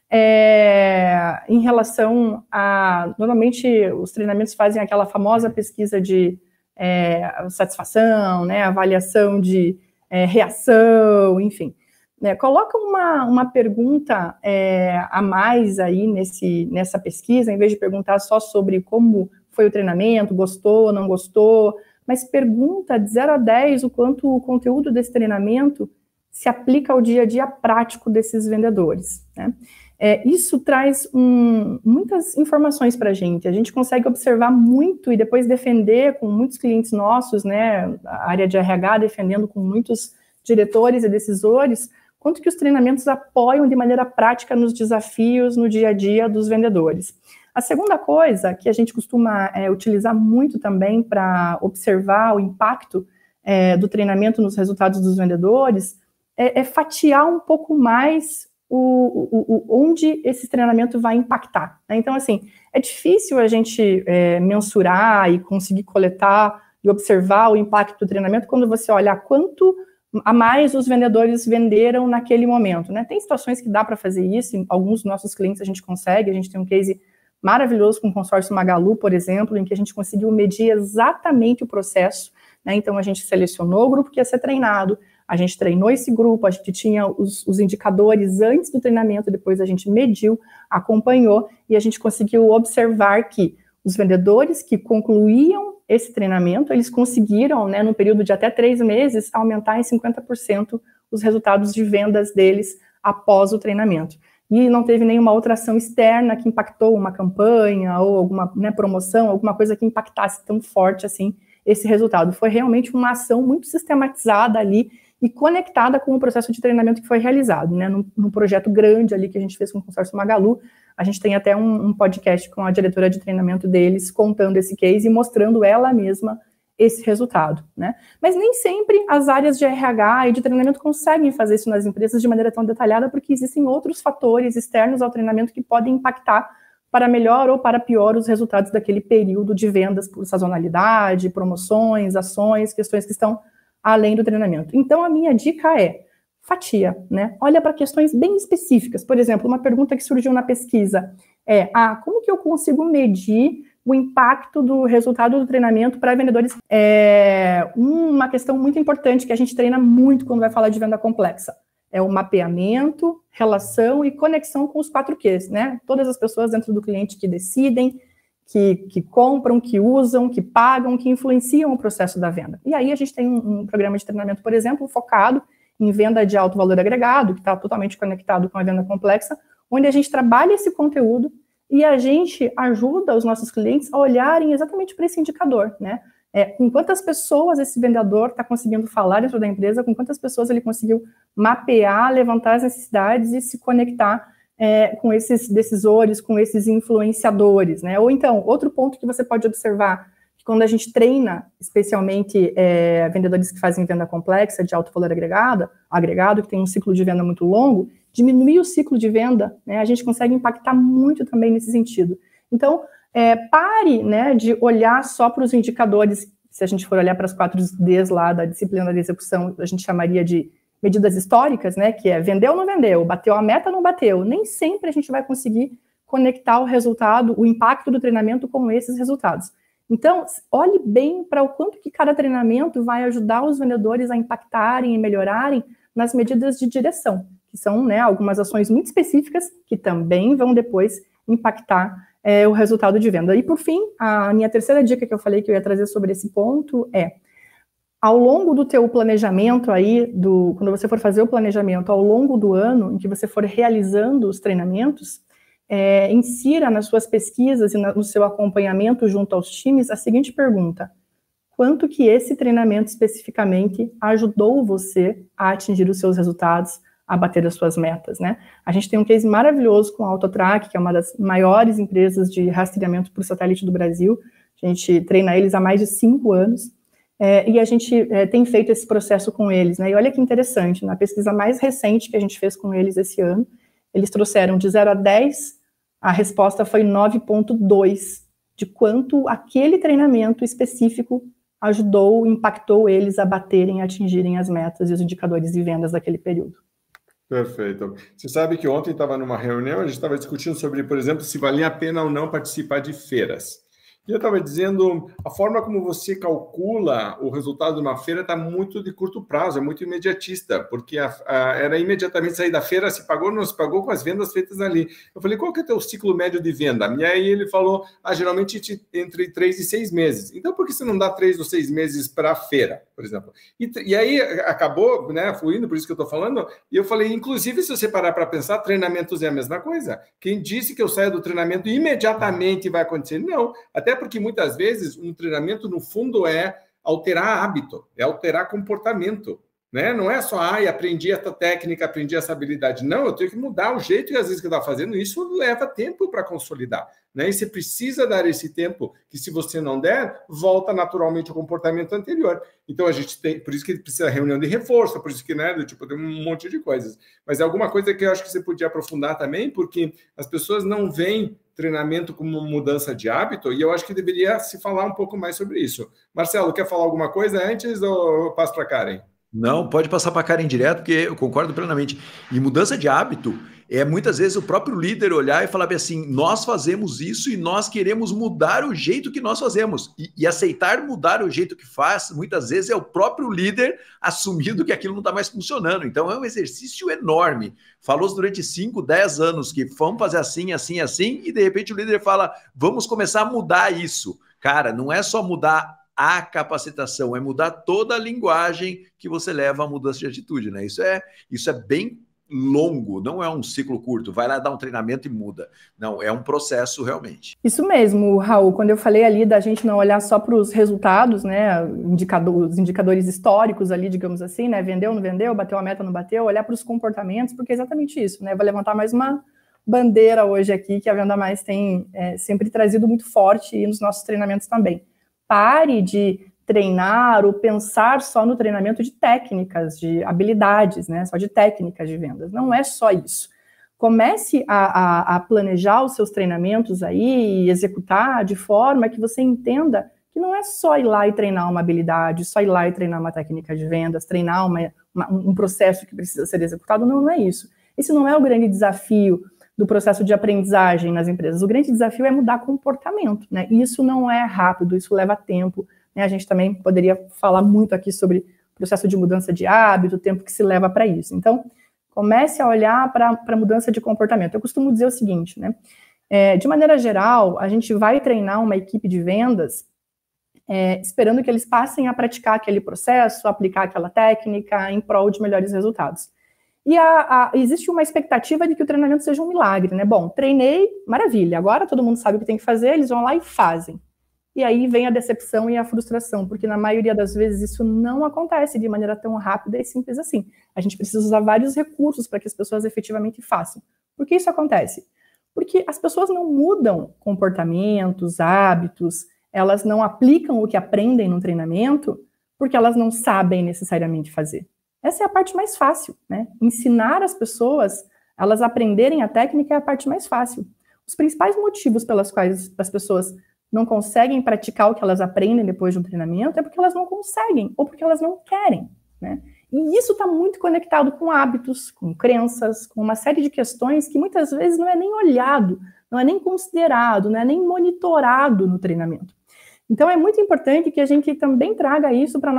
em relação a... Normalmente, os treinamentos fazem aquela famosa pesquisa de satisfação, né, avaliação de reação, enfim. Coloca uma pergunta a mais aí nessa pesquisa, em vez de perguntar só sobre como foi o treinamento, gostou, não gostou, mas pergunta de 0 a 10 o quanto o conteúdo desse treinamento se aplica ao dia a dia prático desses vendedores, né? Isso traz muitas informações para a gente consegue observar muito e depois defender com muitos clientes nossos, né, a área de RH defendendo com muitos diretores e decisores, quanto que os treinamentos apoiam de maneira prática nos desafios no dia a dia dos vendedores. A segunda coisa que a gente costuma utilizar muito também para observar o impacto do treinamento nos resultados dos vendedores é fatiar um pouco mais onde esse treinamento vai impactar. Né? Então, assim, é difícil a gente mensurar e conseguir coletar e observar o impacto do treinamento quando você olha quanto a mais os vendedores venderam naquele momento. Né? Tem situações que dá para fazer isso, em alguns dos nossos clientes a gente consegue, a gente tem um case maravilhoso com o consórcio Magalu, por exemplo, em que a gente conseguiu medir exatamente o processo, né? Então a gente selecionou o grupo que ia ser treinado, a gente treinou esse grupo, a gente tinha os indicadores antes do treinamento, depois a gente mediu, acompanhou e a gente conseguiu observar que os vendedores que concluíam esse treinamento, eles conseguiram, né, no período de até 3 meses, aumentar em 50% os resultados de vendas deles após o treinamento. E não teve nenhuma outra ação externa que impactou uma campanha ou alguma, né, promoção, alguma coisa que impactasse tão forte assim esse resultado. Foi realmente uma ação muito sistematizada ali e conectada com o processo de treinamento que foi realizado, né, num projeto grande ali que a gente fez com o consórcio Magalu. A gente tem até um podcast com a diretora de treinamento deles contando esse case e mostrando ela mesma esse resultado, né? Mas nem sempre as áreas de RH e de treinamento conseguem fazer isso nas empresas de maneira tão detalhada, porque existem outros fatores externos ao treinamento que podem impactar para melhor ou para pior os resultados daquele período de vendas por sazonalidade, promoções, ações, questões que estão além do treinamento. Então, a minha dica é fatia, né? Olha para questões bem específicas. Por exemplo, uma pergunta que surgiu na pesquisa como que eu consigo medir o impacto do resultado do treinamento para vendedores? Uma questão muito importante que a gente treina muito quando vai falar de venda complexa. É o mapeamento, relação e conexão com os 4 Qs, né? Todas as pessoas dentro do cliente que decidem, que compram, que usam, que pagam, que influenciam o processo da venda. E aí a gente tem um programa de treinamento, por exemplo, focado em venda de alto valor agregado, que está totalmente conectado com a venda complexa, onde a gente trabalha esse conteúdo e a gente ajuda os nossos clientes a olharem exatamente para esse indicador, né? Com quantas pessoas esse vendedor está conseguindo falar dentro da empresa, com quantas pessoas ele conseguiu mapear, levantar as necessidades e se conectar com esses decisores, com esses influenciadores, né? Ou então, outro ponto que você pode observar, que quando a gente treina, especialmente vendedores que fazem venda complexa, de alto valor agregado, que tem um ciclo de venda muito longo, diminuir o ciclo de venda, né? A gente consegue impactar muito também nesse sentido. Então, pare, né, de olhar só para os indicadores. Se a gente for olhar para as 4 Ds lá da disciplina da execução, a gente chamaria de medidas históricas, né, que é vendeu ou não vendeu, bateu a meta ou não bateu. Nem sempre a gente vai conseguir conectar o resultado, o impacto do treinamento com esses resultados. Então, olhe bem para o quanto que cada treinamento vai ajudar os vendedores a impactarem e melhorarem nas medidas de direção, que são, né, algumas ações muito específicas que também vão depois impactar o resultado de venda. E, por fim, a minha terceira dica que eu falei que eu ia trazer sobre esse ponto ao longo do teu planejamento aí, quando você for fazer o planejamento ao longo do ano, em que você for realizando os treinamentos, insira nas suas pesquisas e no seu acompanhamento junto aos times a seguinte pergunta: quanto que esse treinamento especificamente ajudou você a atingir os seus resultados, a bater as suas metas, né? A gente tem um case maravilhoso com a Autotrack, que é uma das maiores empresas de rastreamento por satélite do Brasil. A gente treina eles há mais de 5 anos, e a gente tem feito esse processo com eles, né? E olha que interessante, na pesquisa mais recente que a gente fez com eles esse ano, eles trouxeram de 0 a 10, a resposta foi 9,2, de quanto aquele treinamento específico ajudou, impactou eles a baterem, a atingirem as metas e os indicadores de vendas daquele período. Perfeito. Você sabe que ontem estava numa reunião, a gente estava discutindo sobre, por exemplo, se valia a pena ou não participar de feiras. E eu estava dizendo, a forma como você calcula o resultado de uma feira está muito de curto prazo, é muito imediatista, porque era imediatamente sair da feira, se pagou ou não se pagou com as vendas feitas ali. Eu falei, qual que é o teu ciclo médio de venda? E aí ele falou, geralmente entre 3 e 6 meses. Então, por que você não dá 3 ou 6 meses para a feira, por exemplo? E aí acabou, né, fluindo, por isso que eu estou falando, e eu falei, inclusive, se você parar para pensar, treinamentos é a mesma coisa. Quem disse que eu saio do treinamento e imediatamente vai acontecer? Não, até porque muitas vezes um treinamento, no fundo, é alterar hábito, é alterar comportamento, né? Não é só, aprendi essa técnica, aprendi essa habilidade. Não, eu tenho que mudar o jeito que às vezes que eu estava fazendo, isso leva tempo para consolidar, né? E você precisa dar esse tempo, que se você não der, volta naturalmente ao comportamento anterior. Então a gente tem, por isso que precisa de reunião de reforço, por isso que, né, tem um monte de coisas. Mas é alguma coisa que eu acho que você podia aprofundar também, porque as pessoas não veem treinamento como mudança de hábito, e eu acho que deveria se falar um pouco mais sobre isso. Marcelo, quer falar alguma coisa antes ou eu passo para a Karen? Não, pode passar para a Karen direto, porque eu concordo plenamente. E mudança de hábito muitas vezes o próprio líder olhar e falar assim, nós fazemos isso e nós queremos mudar o jeito que nós fazemos. E aceitar mudar o jeito que faz, muitas vezes é o próprio líder assumindo que aquilo não está mais funcionando. Então é um exercício enorme. Falou durante 5, 10 anos que vamos fazer assim, assim, assim, e de repente o líder fala, vamos começar a mudar isso. Cara, não é só mudar a capacitação, é mudar toda a linguagem que você leva à mudança de atitude, né? Isso é bem longo, não é um ciclo curto, vai lá dar um treinamento e muda. Não, é um processo realmente. Isso mesmo, Raul, quando eu falei ali da gente não olhar só para os resultados, né, os indicadores históricos ali, digamos assim, né, vendeu, não vendeu, bateu a meta, não bateu, olhar para os comportamentos, porque é exatamente isso, né, vou levantar mais uma bandeira hoje aqui, que a Venda Mais tem sempre trazido muito forte e nos nossos treinamentos também. Pare de treinar ou pensar só no treinamento de técnicas, de habilidades, né? Só de técnicas de vendas. Não é só isso. Comece a planejar os seus treinamentos aí e executar de forma que você entenda que não é só ir lá e treinar uma habilidade, só ir lá e treinar uma técnica de vendas, treinar um processo que precisa ser executado. Não é isso. Esse não é o grande desafio do processo de aprendizagem nas empresas. O grande desafio é mudar comportamento, né? E isso não é rápido, isso leva tempo. A gente também poderia falar muito aqui sobre o processo de mudança de hábito, o tempo que se leva para isso. Então, comece a olhar para a mudança de comportamento. Eu costumo dizer o seguinte, né? De maneira geral, a gente vai treinar uma equipe de vendas esperando que eles passem a praticar aquele processo, aplicar aquela técnica em prol de melhores resultados. E existe uma expectativa de que o treinamento seja um milagre, né? Bom, treinei, maravilha, agora todo mundo sabe o que tem que fazer, eles vão lá e fazem. E aí vem a decepção e a frustração, porque na maioria das vezes isso não acontece de maneira tão rápida e simples assim. A gente precisa usar vários recursos para que as pessoas efetivamente façam. Por que isso acontece? Porque as pessoas não mudam comportamentos, hábitos, elas não aplicam o que aprendem no treinamento porque elas não sabem necessariamente fazer. Essa é a parte mais fácil, né? Ensinar as pessoas, elas aprenderem a técnica é a parte mais fácil. Os principais motivos pelas quais as pessoas não conseguem praticar o que elas aprendem depois de um treinamento é porque elas não conseguem ou porque elas não querem, né? E isso está muito conectado com hábitos, com crenças, com uma série de questões que muitas vezes não é nem olhado, não é nem considerado, não é nem monitorado no treinamento. Então, é muito importante que a gente também traga isso para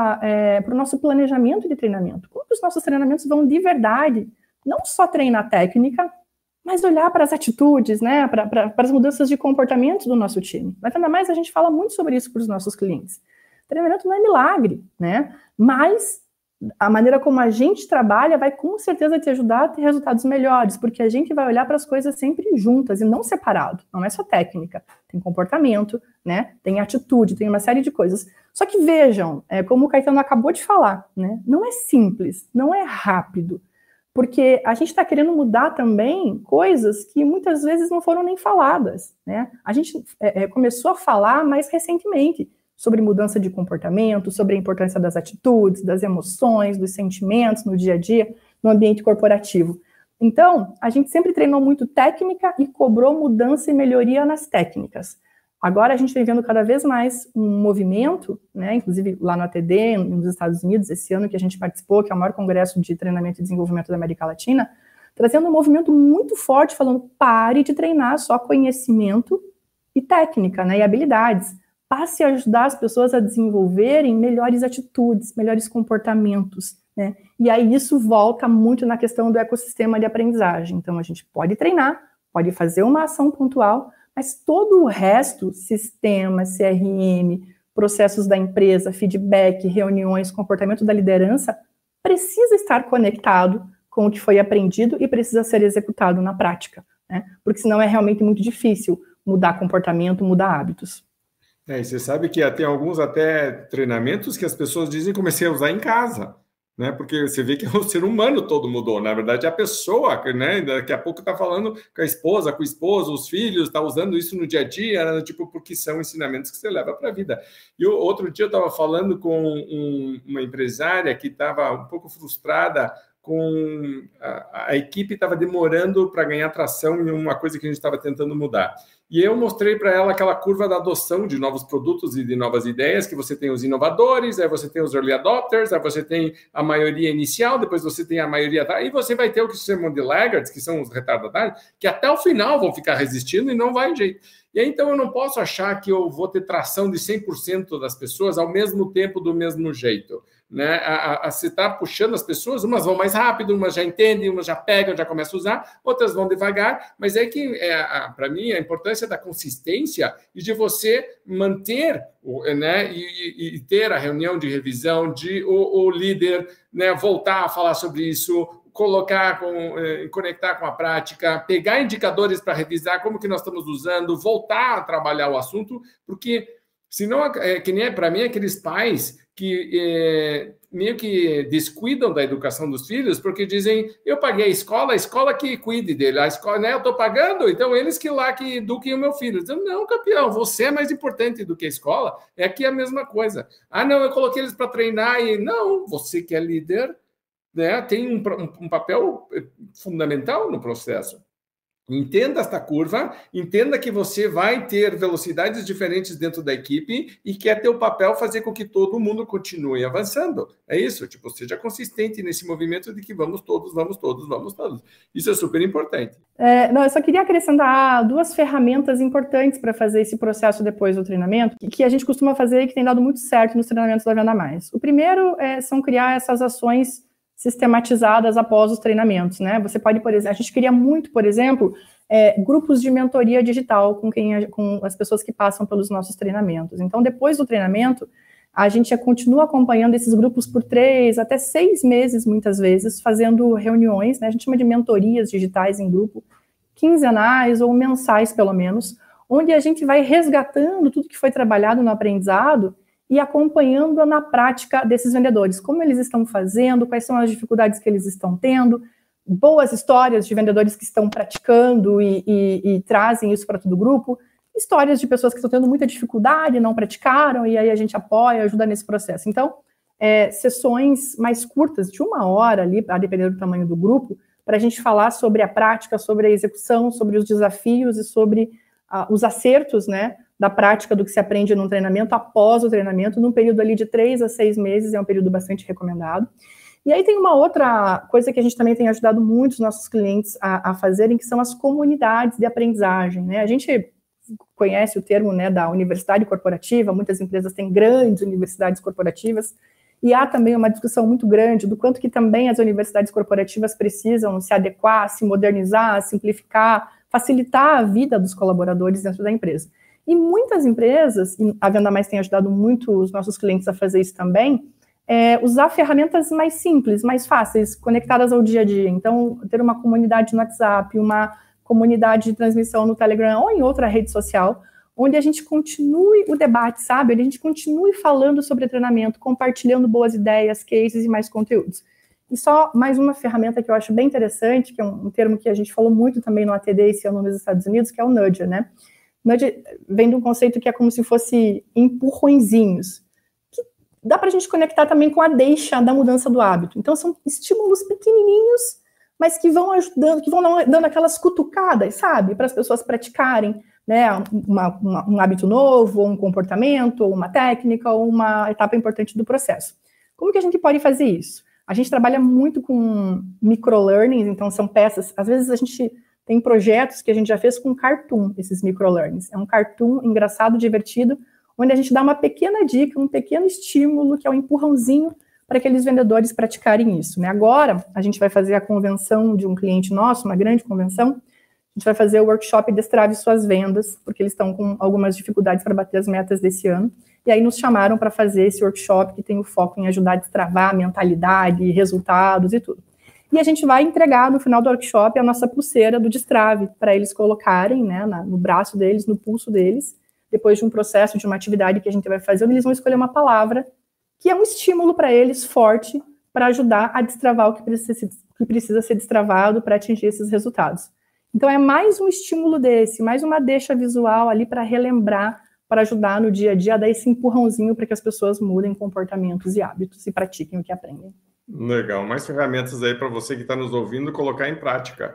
o nosso planejamento de treinamento. Como que os nossos treinamentos vão de verdade, não só treinar técnica, mas olhar para as atitudes, né, para as mudanças de comportamento do nosso time. Mas, ainda mais, a gente fala muito sobre isso para os nossos clientes. Treinamento não é milagre, né, mas a maneira como a gente trabalha vai com certeza te ajudar a ter resultados melhores, porque a gente vai olhar para as coisas sempre juntas e não separado. Não é só técnica, tem comportamento, né? Tem atitude, tem uma série de coisas. Só que vejam, como o Caetano acabou de falar, né? Não é simples, não é rápido, porque a gente está querendo mudar também coisas que muitas vezes não foram nem faladas, né? A gente começou a falar mais recentemente sobre mudança de comportamento, sobre a importância das atitudes, das emoções, dos sentimentos no dia a dia, no ambiente corporativo. Então, a gente sempre treinou muito técnica e cobrou mudança e melhoria nas técnicas. Agora a gente vem vendo cada vez mais um movimento, né, inclusive lá no ATD, nos Estados Unidos, esse ano que a gente participou, que é o maior congresso de treinamento e desenvolvimento da América Latina, trazendo um movimento muito forte, falando, pare de treinar só conhecimento e técnica, né, e habilidades. Passe a ajudar as pessoas a desenvolverem melhores atitudes, melhores comportamentos, né? E aí isso volta muito na questão do ecossistema de aprendizagem. Então, a gente pode treinar, pode fazer uma ação pontual, mas todo o resto, sistema, CRM, processos da empresa, feedback, reuniões, comportamento da liderança, precisa estar conectado com o que foi aprendido e precisa ser executado na prática, né? Porque senão é realmente muito difícil mudar comportamento, mudar hábitos. E você sabe que tem alguns até treinamentos que as pessoas dizem que comecei a usar em casa, né? Porque você vê que o ser humano todo mudou. Na verdade, a pessoa, né? Daqui a pouco está falando com a esposa, com o esposo, os filhos, está usando isso no dia a dia, né? Tipo, porque são ensinamentos que você leva para a vida. E outro dia eu estava falando com uma empresária que estava um pouco frustrada com a equipe estava demorando para ganhar tração em uma coisa que a gente estava tentando mudar. E eu mostrei para ela aquela curva da adoção de novos produtos e de novas ideias, que você tem os inovadores, aí você tem os early adopters, aí você tem a maioria inicial, depois você tem a maioria... E você vai ter o que se chamam de laggards, que são os retardatários, que até o final vão ficar resistindo e não vai jeito. E aí, então, eu não posso achar que eu vou ter tração de 100% das pessoas ao mesmo tempo, do mesmo jeito, né? Você está puxando as pessoas, umas vão mais rápido, umas já entendem, umas já pegam, já começam a usar, outras vão devagar, mas é que, para mim, a importância da consistência e de você manter, né, e ter a reunião de revisão, de o líder, né, voltar a falar sobre isso, conectar com a prática, pegar indicadores para revisar como que nós estamos usando, voltar a trabalhar o assunto, porque senão, que nem para mim, aqueles pais que meio que descuidam da educação dos filhos, porque dizem, eu paguei a escola que cuide dele, a escola, né, eu estou pagando, então eles que eduquem o meu filho. Dizem, não, campeão, você é mais importante do que a escola, é aqui a mesma coisa. Ah, não, eu coloquei eles para treinar, e não, você que é líder, né, tem um papel fundamental no processo. Entenda esta curva, entenda que você vai ter velocidades diferentes dentro da equipe e que é teu papel fazer com que todo mundo continue avançando. É isso, tipo, seja consistente nesse movimento de que vamos todos. Isso é super importante. Não, eu só queria acrescentar 2 ferramentas importantes para fazer esse processo depois do treinamento, que a gente costuma fazer e que tem dado muito certo nos treinamentos da Venda Mais. O primeiro são criar essas ações sistematizadas após os treinamentos, né? Você pode, por exemplo, a gente queria muito, por exemplo, grupos de mentoria digital com as pessoas que passam pelos nossos treinamentos. Então, depois do treinamento, a gente continua acompanhando esses grupos por 3 até 6 meses, muitas vezes, fazendo reuniões, né? A gente chama de mentorias digitais em grupo, quinzenais ou mensais, pelo menos, onde a gente vai resgatando tudo que foi trabalhado no aprendizado e acompanhando na prática desses vendedores, como eles estão fazendo, quais são as dificuldades que eles estão tendo, boas histórias de vendedores que estão praticando e trazem isso para todo o grupo, histórias de pessoas que estão tendo muita dificuldade, não praticaram, e aí a gente apoia, ajuda nesse processo. Então, sessões mais curtas, de 1 hora ali, a depender do tamanho do grupo, para a gente falar sobre a prática, sobre a execução, sobre os desafios e sobre os acertos, né, da prática do que se aprende num treinamento após o treinamento, num período ali de 3 a 6 meses, é um período bastante recomendado. E aí tem uma outra coisa que a gente também tem ajudado muito os nossos clientes a fazerem, que são as comunidades de aprendizagem, né? A gente conhece o termo, né, da universidade corporativa, muitas empresas têm grandes universidades corporativas, e há também uma discussão muito grande do quanto que também as universidades corporativas precisam se adequar, se modernizar, simplificar, facilitar a vida dos colaboradores dentro da empresa. E muitas empresas, e a Venda Mais tem ajudado muito os nossos clientes a fazer isso também, usar ferramentas mais simples, mais fáceis, conectadas ao dia a dia. Então, ter uma comunidade no WhatsApp, uma comunidade de transmissão no Telegram ou em outra rede social, onde a gente continue o debate, sabe? Onde a gente continue falando sobre treinamento, compartilhando boas ideias, cases e mais conteúdos. E só mais uma ferramenta que eu acho bem interessante, que é um termo que a gente falou muito também no ATD esse ano nos Estados Unidos, que é o nudger, né? Nudger vem de um conceito que é como se fosse empurrõezinhos, que dá para a gente conectar também com a deixa da mudança do hábito. Então, são estímulos pequenininhos, mas que vão ajudando, que vão dando aquelas cutucadas, sabe? Para as pessoas praticarem, né, um hábito novo, ou um comportamento, ou uma técnica, ou uma etapa importante do processo. Como que a gente pode fazer isso? A gente trabalha muito com microlearnings, então são peças, às vezes a gente tem projetos que a gente já fez com cartoon, esses microlearnings. É um cartoon engraçado, divertido, onde a gente dá uma pequena dica, um pequeno estímulo, que é um empurrãozinho, para aqueles vendedores praticarem isso, né? Agora, a gente vai fazer a convenção de um cliente nosso, uma grande convenção, a gente vai fazer o workshop Destrave Suas Vendas, porque eles estão com algumas dificuldades para bater as metas desse ano, e aí nos chamaram para fazer esse workshop que tem o foco em ajudar a destravar a mentalidade, resultados e tudo. E a gente vai entregar no final do workshop a nossa pulseira do Destrave, para eles colocarem, né, no braço deles, no pulso deles, depois de um processo, de uma atividade que a gente vai fazer, onde eles vão escolher uma palavra que é um estímulo para eles forte para ajudar a destravar o que precisa ser destravado para atingir esses resultados. Então, é mais um estímulo desse, mais uma deixa visual ali para relembrar, para ajudar no dia a dia a dar esse empurrãozinho para que as pessoas mudem comportamentos e hábitos e pratiquem o que aprendem. Legal, mais ferramentas aí para você que está nos ouvindo colocar em prática.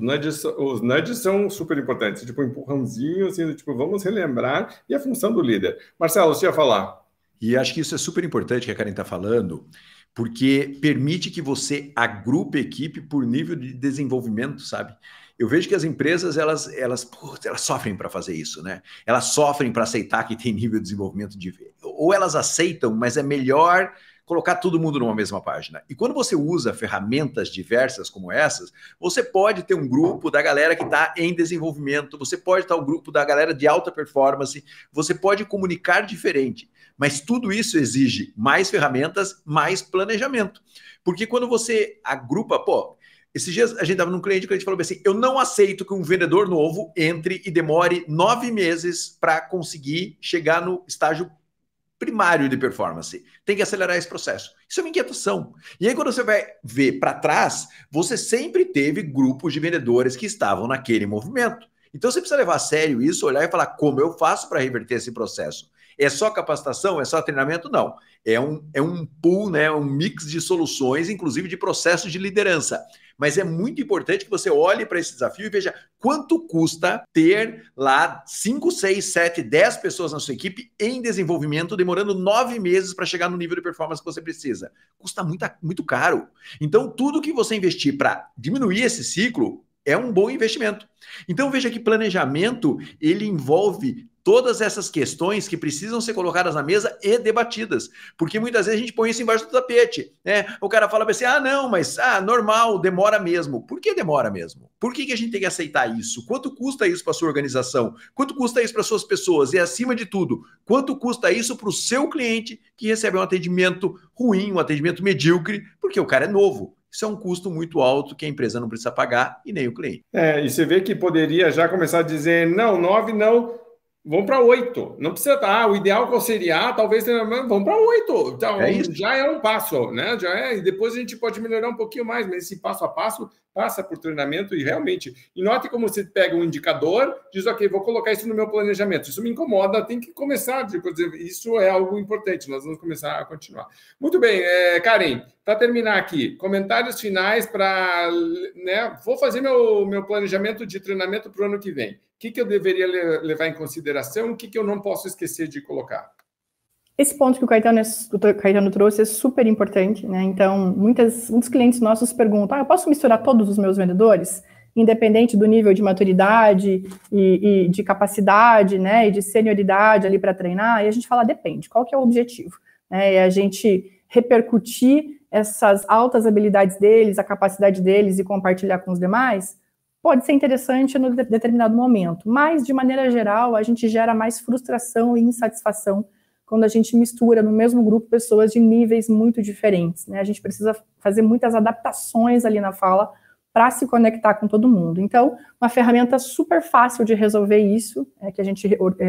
Os nudges são super importantes, tipo um empurrãozinho, assim, tipo, vamos relembrar, e a função do líder. Marcelo, você ia falar? E acho que isso é super importante que a Karen está falando, porque permite que você agrupe a equipe por nível de desenvolvimento, sabe? Eu vejo que as empresas, elas sofrem para fazer isso, né? Elas sofrem para aceitar que tem nível de desenvolvimento ou elas aceitam, mas é melhor colocar todo mundo numa mesma página. E quando você usa ferramentas diversas como essas, você pode ter um grupo da galera que está em desenvolvimento, você pode ter um grupo da galera de alta performance, você pode comunicar diferente. Mas tudo isso exige mais ferramentas, mais planejamento. Porque quando você agrupa, esses dias a gente estava num cliente, o cliente falou assim, eu não aceito que um vendedor novo entre e demore 9 meses para conseguir chegar no estágio primário de performance. Tem que acelerar esse processo. Isso é uma inquietação. E aí quando você vai ver para trás, você sempre teve grupos de vendedores que estavam naquele movimento. Então você precisa levar a sério isso, olhar e falar como eu faço para reverter esse processo. É só capacitação? É só treinamento? Não. É um pool, né? Um mix de soluções, inclusive de processos de liderança. Mas é muito importante que você olhe para esse desafio e veja quanto custa ter lá 5, 6, 7, 10 pessoas na sua equipe em desenvolvimento, demorando 9 meses para chegar no nível de performance que você precisa. Custa muito caro. Então, tudo que você investir para diminuir esse ciclo é um bom investimento. Então, veja que planejamento, ele envolve todas essas questões que precisam ser colocadas na mesa e debatidas, porque muitas vezes a gente põe isso embaixo do tapete, né? O cara fala assim, não, mas normal, demora mesmo. Por que demora mesmo? Por que a gente tem que aceitar isso? Quanto custa isso para sua organização? Quanto custa isso para suas pessoas? E acima de tudo, quanto custa isso para o seu cliente que recebe um atendimento ruim, um atendimento medíocre, porque o cara é novo? Isso é um custo muito alto que a empresa não precisa pagar e nem o cliente. E você vê que poderia já começar a dizer, não, 9 não, vamos para 8. Não precisa, o ideal qual seria? Talvez, vamos para 8. Então, já é um passo, né? E depois a gente pode melhorar um pouquinho mais, mas esse passo a passo passa por treinamento e realmente. E note como você pega um indicador, diz, ok, vou colocar isso no meu planejamento. Isso me incomoda, tem que começar. Isso é algo importante, nós vamos começar a continuar. Muito bem, Karen, para terminar aqui, comentários finais para... né, vou fazer meu planejamento de treinamento para o ano que vem. O que eu deveria levar em consideração? O que eu não posso esquecer de colocar? Esse ponto que o Caetano trouxe é super importante, né? Então, muitos clientes nossos perguntam, eu posso misturar todos os meus vendedores, independente do nível de maturidade e de capacidade, né? E de senioridade ali para treinar? E a gente fala, depende, qual que é o objetivo? É a gente repercutir essas altas habilidades deles, a capacidade deles e compartilhar com os demais? Pode ser interessante em determinado momento, mas, de maneira geral, a gente gera mais frustração e insatisfação quando a gente mistura no mesmo grupo pessoas de níveis muito diferentes, né? A gente precisa fazer muitas adaptações ali na fala para se conectar com todo mundo. Então, uma ferramenta super fácil de resolver isso, que a gente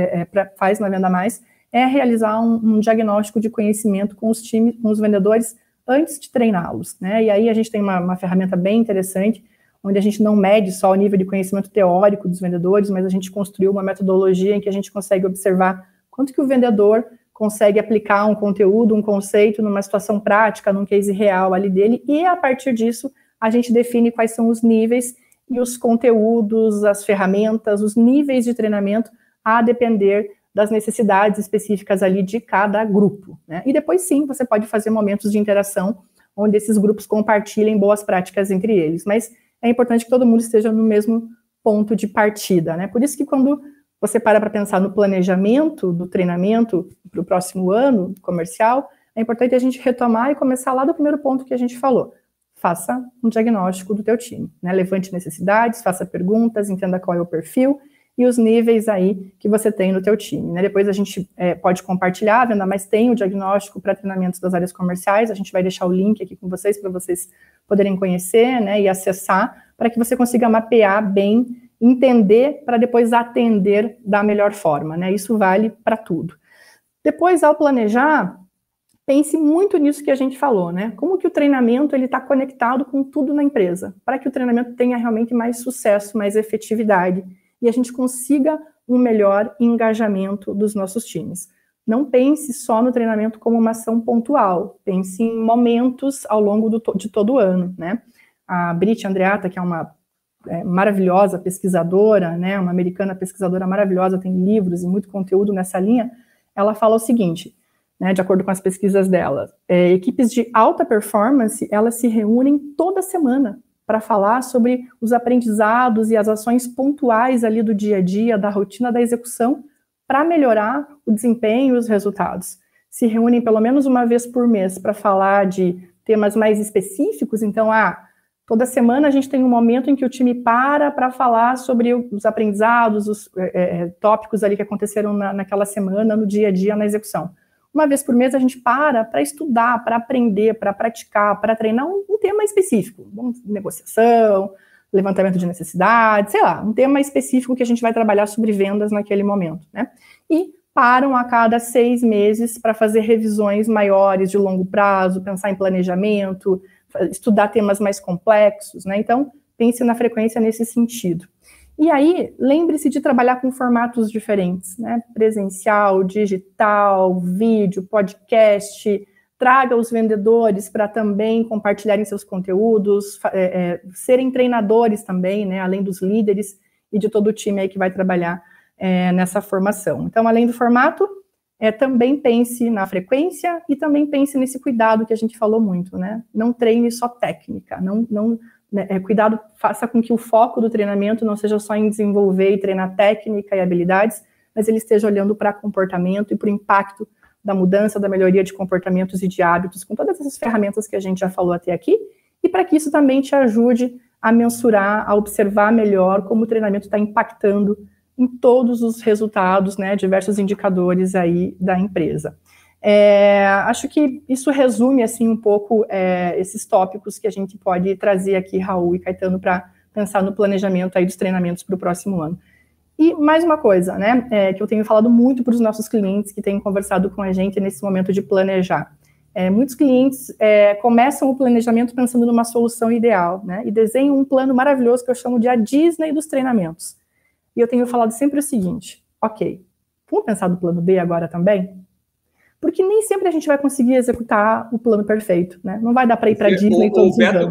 faz na Venda Mais, é realizar um diagnóstico de conhecimento com os times, com os vendedores, antes de treiná-los, né? E aí a gente tem uma ferramenta bem interessante, onde a gente não mede só o nível de conhecimento teórico dos vendedores, mas a gente construiu uma metodologia em que a gente consegue observar quanto que o vendedor consegue aplicar um conteúdo, um conceito numa situação prática, num case real ali dele, e a partir disso a gente define quais são os níveis e os conteúdos, as ferramentas, os níveis de treinamento a depender das necessidades específicas ali de cada grupo, né? E depois sim, você pode fazer momentos de interação onde esses grupos compartilhem boas práticas entre eles, mas é importante que todo mundo esteja no mesmo ponto de partida, né? Por isso que quando você para pensar no planejamento do treinamento para o próximo ano comercial, é importante a gente retomar e começar lá do primeiro ponto que a gente falou. Faça um diagnóstico do teu time, né? Levante necessidades, faça perguntas, entenda qual é o perfil e os níveis aí que você tem no teu time, né? Depois a gente pode compartilhar, Venda Mais tem o diagnóstico para treinamentos das áreas comerciais, a gente vai deixar o link aqui com vocês para vocês poderem conhecer, né, e acessar, para que você consiga mapear bem, entender para depois atender da melhor forma, né? Isso vale para tudo. Depois, ao planejar, pense muito nisso que a gente falou, né? Como que o treinamento ele está conectado com tudo na empresa, para que o treinamento tenha realmente mais sucesso, mais efetividade, e a gente consiga um melhor engajamento dos nossos times. Não pense só no treinamento como uma ação pontual, pense em momentos ao longo de todo o ano, né? A Brit Andreatta, que é uma maravilhosa pesquisadora, né, uma americana pesquisadora maravilhosa, tem livros e muito conteúdo nessa linha, ela fala o seguinte, né, de acordo com as pesquisas dela, equipes de alta performance, elas se reúnem toda semana para falar sobre os aprendizados e as ações pontuais ali do dia a dia, da rotina da execução, para melhorar o desempenho e os resultados. Se reúnem pelo menos uma vez por mês para falar de temas mais específicos, então, toda semana a gente tem um momento em que o time para falar sobre os aprendizados, os tópicos ali que aconteceram naquela semana, no dia a dia, na execução. Uma vez por mês a gente para estudar, para aprender, para praticar, para treinar um tema específico. Negociação, levantamento de necessidades, sei lá, um tema específico que a gente vai trabalhar sobre vendas naquele momento, né? E param a cada 6 meses para fazer revisões maiores de longo prazo, pensar em planejamento, estudar temas mais complexos, né? Então, pense na frequência nesse sentido. E aí, lembre-se de trabalhar com formatos diferentes, né? Presencial, digital, vídeo, podcast. Traga os vendedores para também compartilharem seus conteúdos, serem treinadores também, né? Além dos líderes e de todo o time aí que vai trabalhar nessa formação. Então, além do formato, também pense na frequência e também pense nesse cuidado que a gente falou muito, né? Não treine só técnica, cuidado, faça com que o foco do treinamento não seja só em desenvolver e treinar técnica e habilidades, mas ele esteja olhando para comportamento e para o impacto da mudança, da melhoria de comportamentos e de hábitos, com todas essas ferramentas que a gente já falou até aqui, e para que isso também te ajude a mensurar, a observar melhor como o treinamento está impactando em todos os resultados, né, diversos indicadores aí da empresa. Acho que isso resume, assim, um pouco esses tópicos que a gente pode trazer aqui, Raul e Caetano, para pensar no planejamento aí dos treinamentos para o próximo ano. E mais uma coisa, né, que eu tenho falado muito para os nossos clientes que têm conversado com a gente nesse momento de planejar. Muitos clientes começam o planejamento pensando numa solução ideal, né, e desenham um plano maravilhoso que eu chamo de a Disney dos treinamentos. E eu tenho falado sempre o seguinte, ok, vamos pensar no plano B agora também? Porque nem sempre a gente vai conseguir executar o plano perfeito, né? Não vai dar para ir para Disney todos os anos.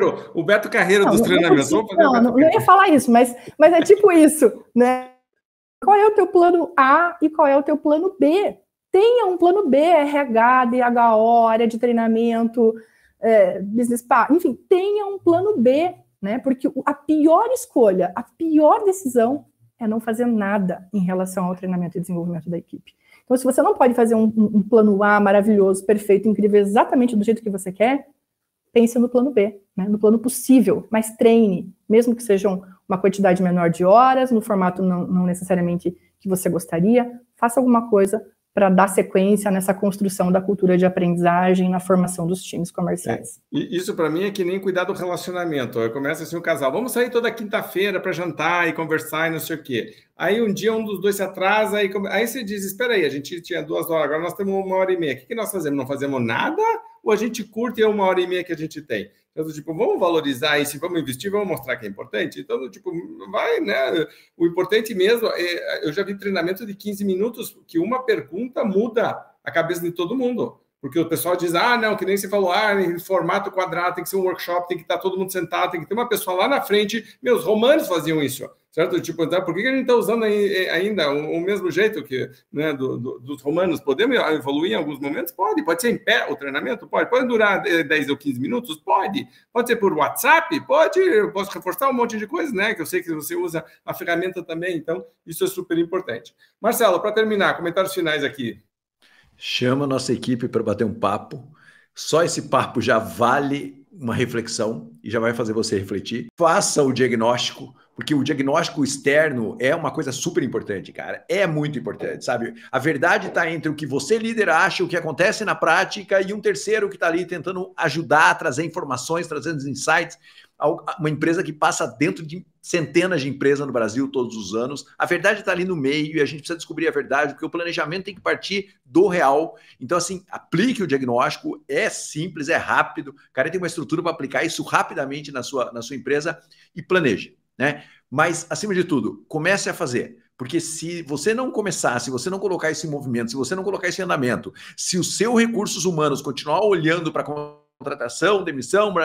O Beto Carreiro dos treinamentos. Não ia falar isso, mas é tipo isso, né? Qual é o teu plano A e qual é o teu plano B? Tenha um plano B, RH, DHO, área de treinamento, business partner, enfim, tenha um plano B, né? Porque a pior escolha, a pior decisão é não fazer nada em relação ao treinamento e desenvolvimento da equipe. Então, se você não pode fazer um plano A maravilhoso, perfeito, incrível, exatamente do jeito que você quer, pense no plano B, né? No plano possível, mas treine, mesmo que sejam uma quantidade menor de horas, no formato não necessariamente que você gostaria, faça alguma coisa para dar sequência nessa construção da cultura de aprendizagem na formação dos times comerciais. E isso, para mim, é que nem cuidar do relacionamento. Começa assim o casal, vamos sair toda quinta-feira para jantar e conversar e não sei o quê. Aí um dia um dos dois se atrasa, aí você diz, espera aí, a gente tinha 2 horas, agora nós temos 1h30. O que nós fazemos? Não fazemos nada? Ou a gente curte a 1h30 que a gente tem? Então, tipo, vamos valorizar isso, vamos investir, vamos mostrar que é importante? Então, tipo, vai, né? O importante mesmo, eu já vi treinamento de 15 minutos que uma pergunta muda a cabeça de todo mundo. Porque o pessoal diz, não, que nem você falou, em formato quadrado, tem que ser um workshop, tem que estar todo mundo sentado, tem que ter uma pessoa lá na frente. Os romanos faziam isso, certo? Tipo, então, por que a gente está usando ainda o mesmo jeito que, né, dos romanos? Podemos evoluir em alguns momentos? Pode ser em pé o treinamento? Pode durar 10 ou 15 minutos? Pode ser por WhatsApp? Pode, eu posso reforçar um monte de coisas, né, que eu sei que você usa a ferramenta também, então isso é super importante. Marcelo, para terminar, comentários finais aqui. Chama a nossa equipe para bater um papo. Só esse papo já vale uma reflexão e já vai fazer você refletir. Faça o diagnóstico, porque o diagnóstico externo é uma coisa super importante, cara. É muito importante, sabe? A verdade está entre o que você, líder, acha, o que acontece na prática e um terceiro que está ali tentando ajudar a trazer informações, trazendo insights. Uma empresa que passa dentro de centenas de empresas no Brasil todos os anos. A verdade está ali no meio e a gente precisa descobrir a verdade, porque o planejamento tem que partir do real. Então, assim, aplique o diagnóstico, é simples, é rápido. O cara tem uma estrutura para aplicar isso rapidamente na sua empresa e planeje, né? Mas, acima de tudo, comece a fazer. Porque se você não começar, se você não colocar isso em movimento, se você não colocar isso em andamento, se os seus recursos humanos continuar olhando para contratação, demissão,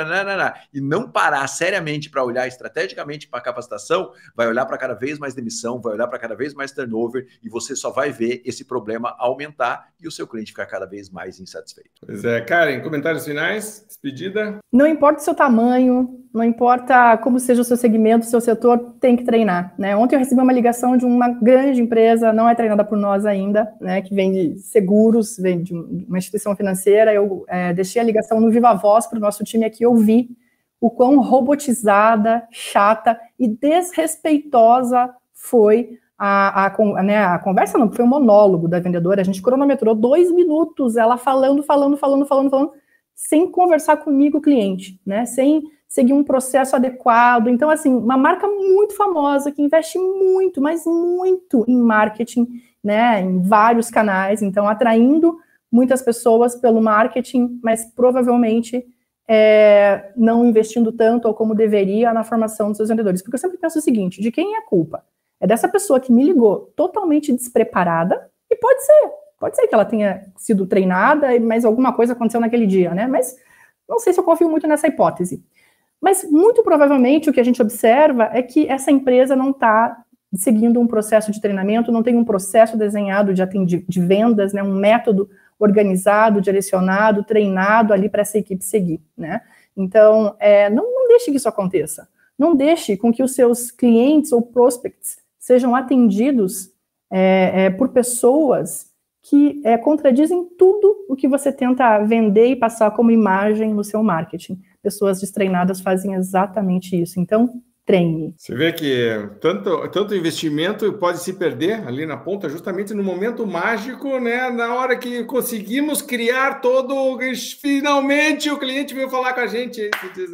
e não parar seriamente para olhar estrategicamente para a capacitação, vai olhar para cada vez mais demissão, vai olhar para cada vez mais turnover e você só vai ver esse problema aumentar e o seu cliente ficar cada vez mais insatisfeito. Pois é, Karen, comentários finais, despedida? Não importa o seu tamanho, não importa como seja o seu segmento, o seu setor, tem que treinar, né? Ontem eu recebi uma ligação de uma grande empresa, não é treinada por nós ainda, né, que vende seguros, vem de uma instituição financeira. Eu deixei a ligação no Viva Voz para o nosso time aqui ouvir o quão robotizada, chata e desrespeitosa foi a conversa, não, foi um monólogo da vendedora. A gente cronometrou 2 minutos, ela falando, sem conversar comigo, o cliente, né? Sem seguir um processo adequado. Então, assim, uma marca muito famosa que investe muito, mas muito em marketing, né? Em vários canais, então atraindo muitas pessoas pelo marketing, mas provavelmente não investindo tanto ou como deveria na formação dos seus vendedores. Porque eu sempre penso o seguinte, de quem é a culpa? É dessa pessoa que me ligou totalmente despreparada, e pode ser que ela tenha sido treinada, mas alguma coisa aconteceu naquele dia, né? Mas não sei se eu confio muito nessa hipótese. Mas muito provavelmente o que a gente observa é que essa empresa não está seguindo um processo de treinamento, não tem um processo desenhado de vendas, né? Um método organizado, direcionado, treinado ali para essa equipe seguir, né? Então, não deixe que isso aconteça. Não deixe com que os seus clientes ou prospects sejam atendidos por pessoas que contradizem tudo o que você tenta vender e passar como imagem no seu marketing. Pessoas destreinadas fazem exatamente isso. Então, treine. Você vê que tanto investimento pode se perder ali na ponta, justamente no momento mágico, né? Na hora que conseguimos criar todo... Finalmente o cliente veio falar com a gente. E diz,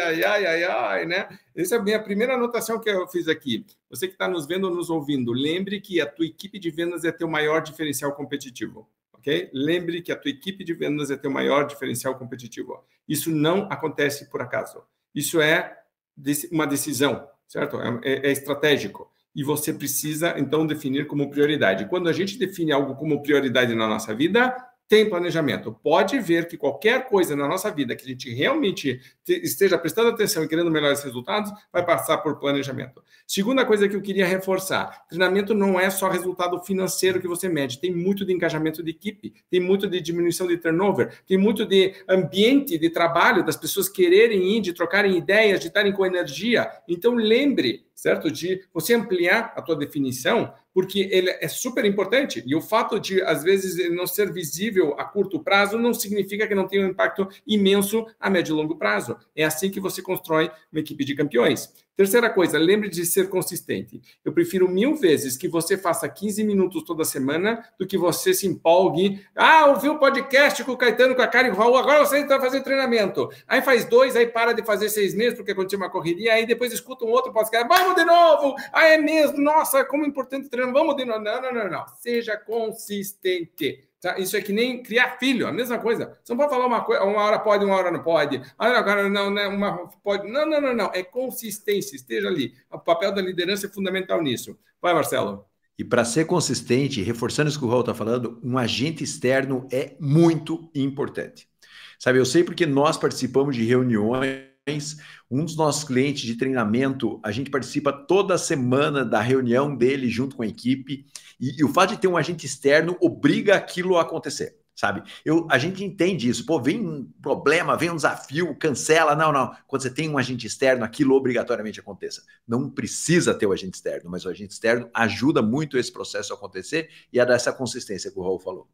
ai, né? Essa é a minha primeira anotação que eu fiz aqui. Você que está nos vendo ou nos ouvindo, lembre que a tua equipe de vendas é teu maior diferencial competitivo. Okay? Lembre que a tua equipe de vendas é teu maior diferencial competitivo. Isso não acontece por acaso. Isso é uma decisão, certo? É estratégico. E você precisa, então, definir como prioridade. Quando a gente define algo como prioridade na nossa vida, tem planejamento. Pode ver que qualquer coisa na nossa vida que a gente realmente esteja prestando atenção e querendo melhores resultados, vai passar por planejamento. Segunda coisa que eu queria reforçar, treinamento não é só resultado financeiro que você mede, tem muito de engajamento de equipe, tem muito de diminuição de turnover, tem muito de ambiente de trabalho, das pessoas quererem ir, de trocarem ideias, de estarem com energia. Então lembre, certo? De você ampliar a tua definição, porque ele é super importante. E o fato de, às vezes, ele não ser visível a curto prazo não significa que não tem um impacto imenso a médio e longo prazo. É assim que você constrói uma equipe de campeões. Terceira coisa, lembre de ser consistente. Eu prefiro 1000 vezes que você faça 15 minutos toda semana do que você se empolgue. Ouviu o podcast com o Caetano, com a Karen, com o Raul, agora você está fazendo treinamento. Aí faz 2, aí para de fazer 6 meses porque aconteceu uma correria, aí depois escuta um outro podcast. Vamos de novo! É mesmo? Nossa, como importante treinar. Vamos de novo. Não. Seja consistente. Tá? Isso é que nem criar filho, a mesma coisa. Você não pode falar uma coisa, uma hora pode, uma hora não pode. Agora não, pode. Não. É consistência, esteja ali. O papel da liderança é fundamental nisso. Vai, Marcelo. E para ser consistente, reforçando isso que o Raul está falando, um agente externo é muito importante. Sabe, eu sei porque nós participamos de reuniões. Um dos nossos clientes de treinamento, a gente participa toda semana da reunião dele junto com a equipe, e o fato de ter um agente externo obriga aquilo a acontecer, sabe? A gente entende isso. Pô, vem um problema, vem um desafio, cancela. Não. Quando você tem um agente externo, aquilo obrigatoriamente aconteça. Não precisa ter o agente externo, mas o agente externo ajuda muito esse processo a acontecer e a dar essa consistência que o Raul falou.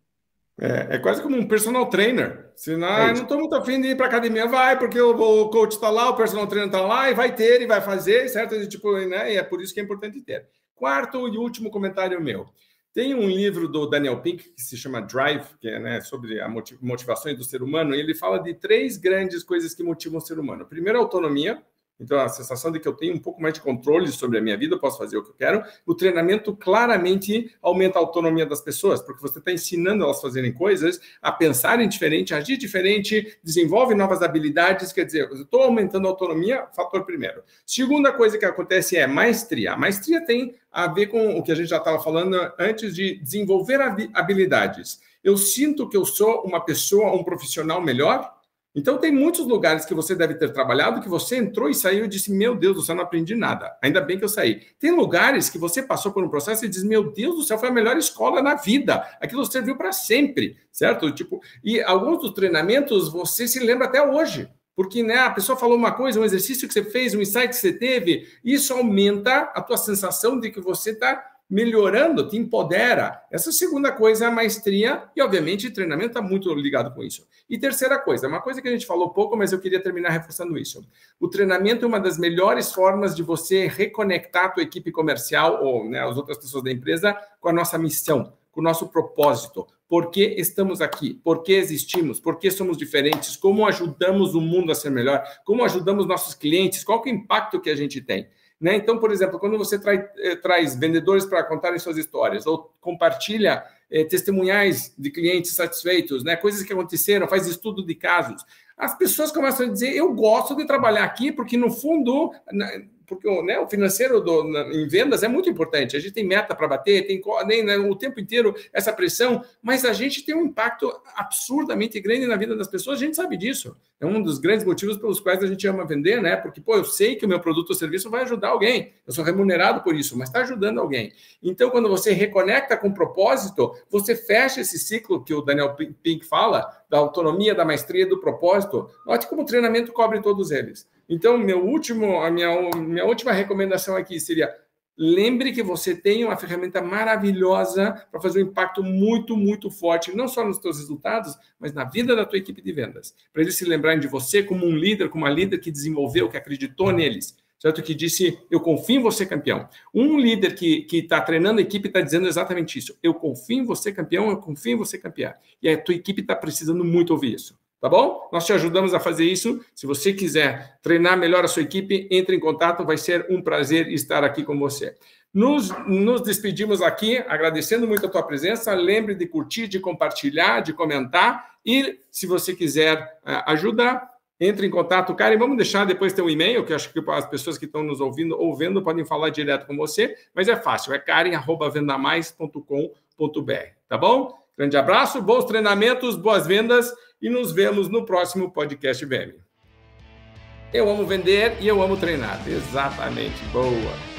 É quase como um personal trainer. Se não estou muito afim de ir para a academia, vai, porque o coach está lá, o personal trainer está lá, e vai ter, e vai fazer, certo? E é por isso que é importante ter. Quarto e último comentário meu. Tem um livro do Daniel Pink que se chama Drive, que é sobre a motivações do ser humano, e ele fala de 3 grandes coisas que motivam o ser humano. Primeiro, a autonomia. Então, a sensação de que eu tenho um pouco mais de controle sobre a minha vida, eu posso fazer o que eu quero. O treinamento claramente aumenta a autonomia das pessoas, porque você está ensinando elas a fazerem coisas, a pensarem diferente, a agir diferente, desenvolve novas habilidades. Quer dizer, eu estou aumentando a autonomia, fator primeiro. Segunda coisa que acontece é maestria. A maestria tem a ver com o que a gente já estava falando antes de desenvolver habilidades. Eu sinto que eu sou uma pessoa, um profissional melhor. Então, tem muitos lugares que você deve ter trabalhado que você entrou e saiu e disse, meu Deus do céu, não aprendi nada. Ainda bem que eu saí. Tem lugares que você passou por um processo e diz, meu Deus do céu, foi a melhor escola na vida. Aquilo serviu para sempre, certo? E alguns dos treinamentos você se lembra até hoje. Porque a pessoa falou uma coisa, um exercício que você fez, um insight que você teve, isso aumenta a tua sensação de que você está melhorando, te empodera. Essa segunda coisa é a maestria e, obviamente, o treinamento está muito ligado com isso. E terceira coisa, uma coisa que a gente falou pouco, mas eu queria terminar reforçando isso. O treinamento é uma das melhores formas de você reconectar a tua equipe comercial ou as outras pessoas da empresa com a nossa missão, com o nosso propósito. Por que estamos aqui? Por que existimos? Por que somos diferentes? Como ajudamos o mundo a ser melhor? Como ajudamos nossos clientes? Qual que é o impacto que a gente tem? Então, por exemplo, quando você traz vendedores para contarem suas histórias ou compartilha testemunhais de clientes satisfeitos, coisas que aconteceram, faz estudo de casos, as pessoas começam a dizer, eu gosto de trabalhar aqui porque, no fundo, porque o financeiro em vendas é muito importante. A gente tem meta para bater, tem o tempo inteiro essa pressão, mas a gente tem um impacto absurdamente grande na vida das pessoas, a gente sabe disso. É um dos grandes motivos pelos quais a gente ama vender, Porque, eu sei que o meu produto ou serviço vai ajudar alguém. Eu sou remunerado por isso, mas está ajudando alguém. Então, quando você reconecta com o propósito, você fecha esse ciclo que o Daniel Pink fala, da autonomia, da maestria e do propósito. Note como o treinamento cobre todos eles. Então, a minha última recomendação aqui seria lembre que você tem uma ferramenta maravilhosa para fazer um impacto muito, muito forte, não só nos seus resultados, mas na vida da tua equipe de vendas. Para eles se lembrarem de você como um líder, como uma líder que desenvolveu, que acreditou neles. Certo? Que disse, eu confio em você, campeão. Um líder que está treinando a equipe está dizendo exatamente isso. Eu confio em você, campeão, eu confio em você, campeã. E a tua equipe está precisando muito ouvir isso. Tá bom? Nós te ajudamos a fazer isso. Se você quiser treinar melhor a sua equipe, entre em contato. Vai ser um prazer estar aqui com você. Nos despedimos aqui, agradecendo muito a tua presença. Lembre de curtir, de compartilhar, de comentar. E se você quiser ajudar, entre em contato, Karen. Vamos deixar depois teu e-mail, que eu acho que as pessoas que estão nos ouvindo ou vendo podem falar direto com você. Mas é fácil, é karen@vendamais.com.br. Tá bom? Grande abraço, bons treinamentos, boas vendas e nos vemos no próximo podcast VM. Eu amo vender e eu amo treinar. Exatamente. Boa.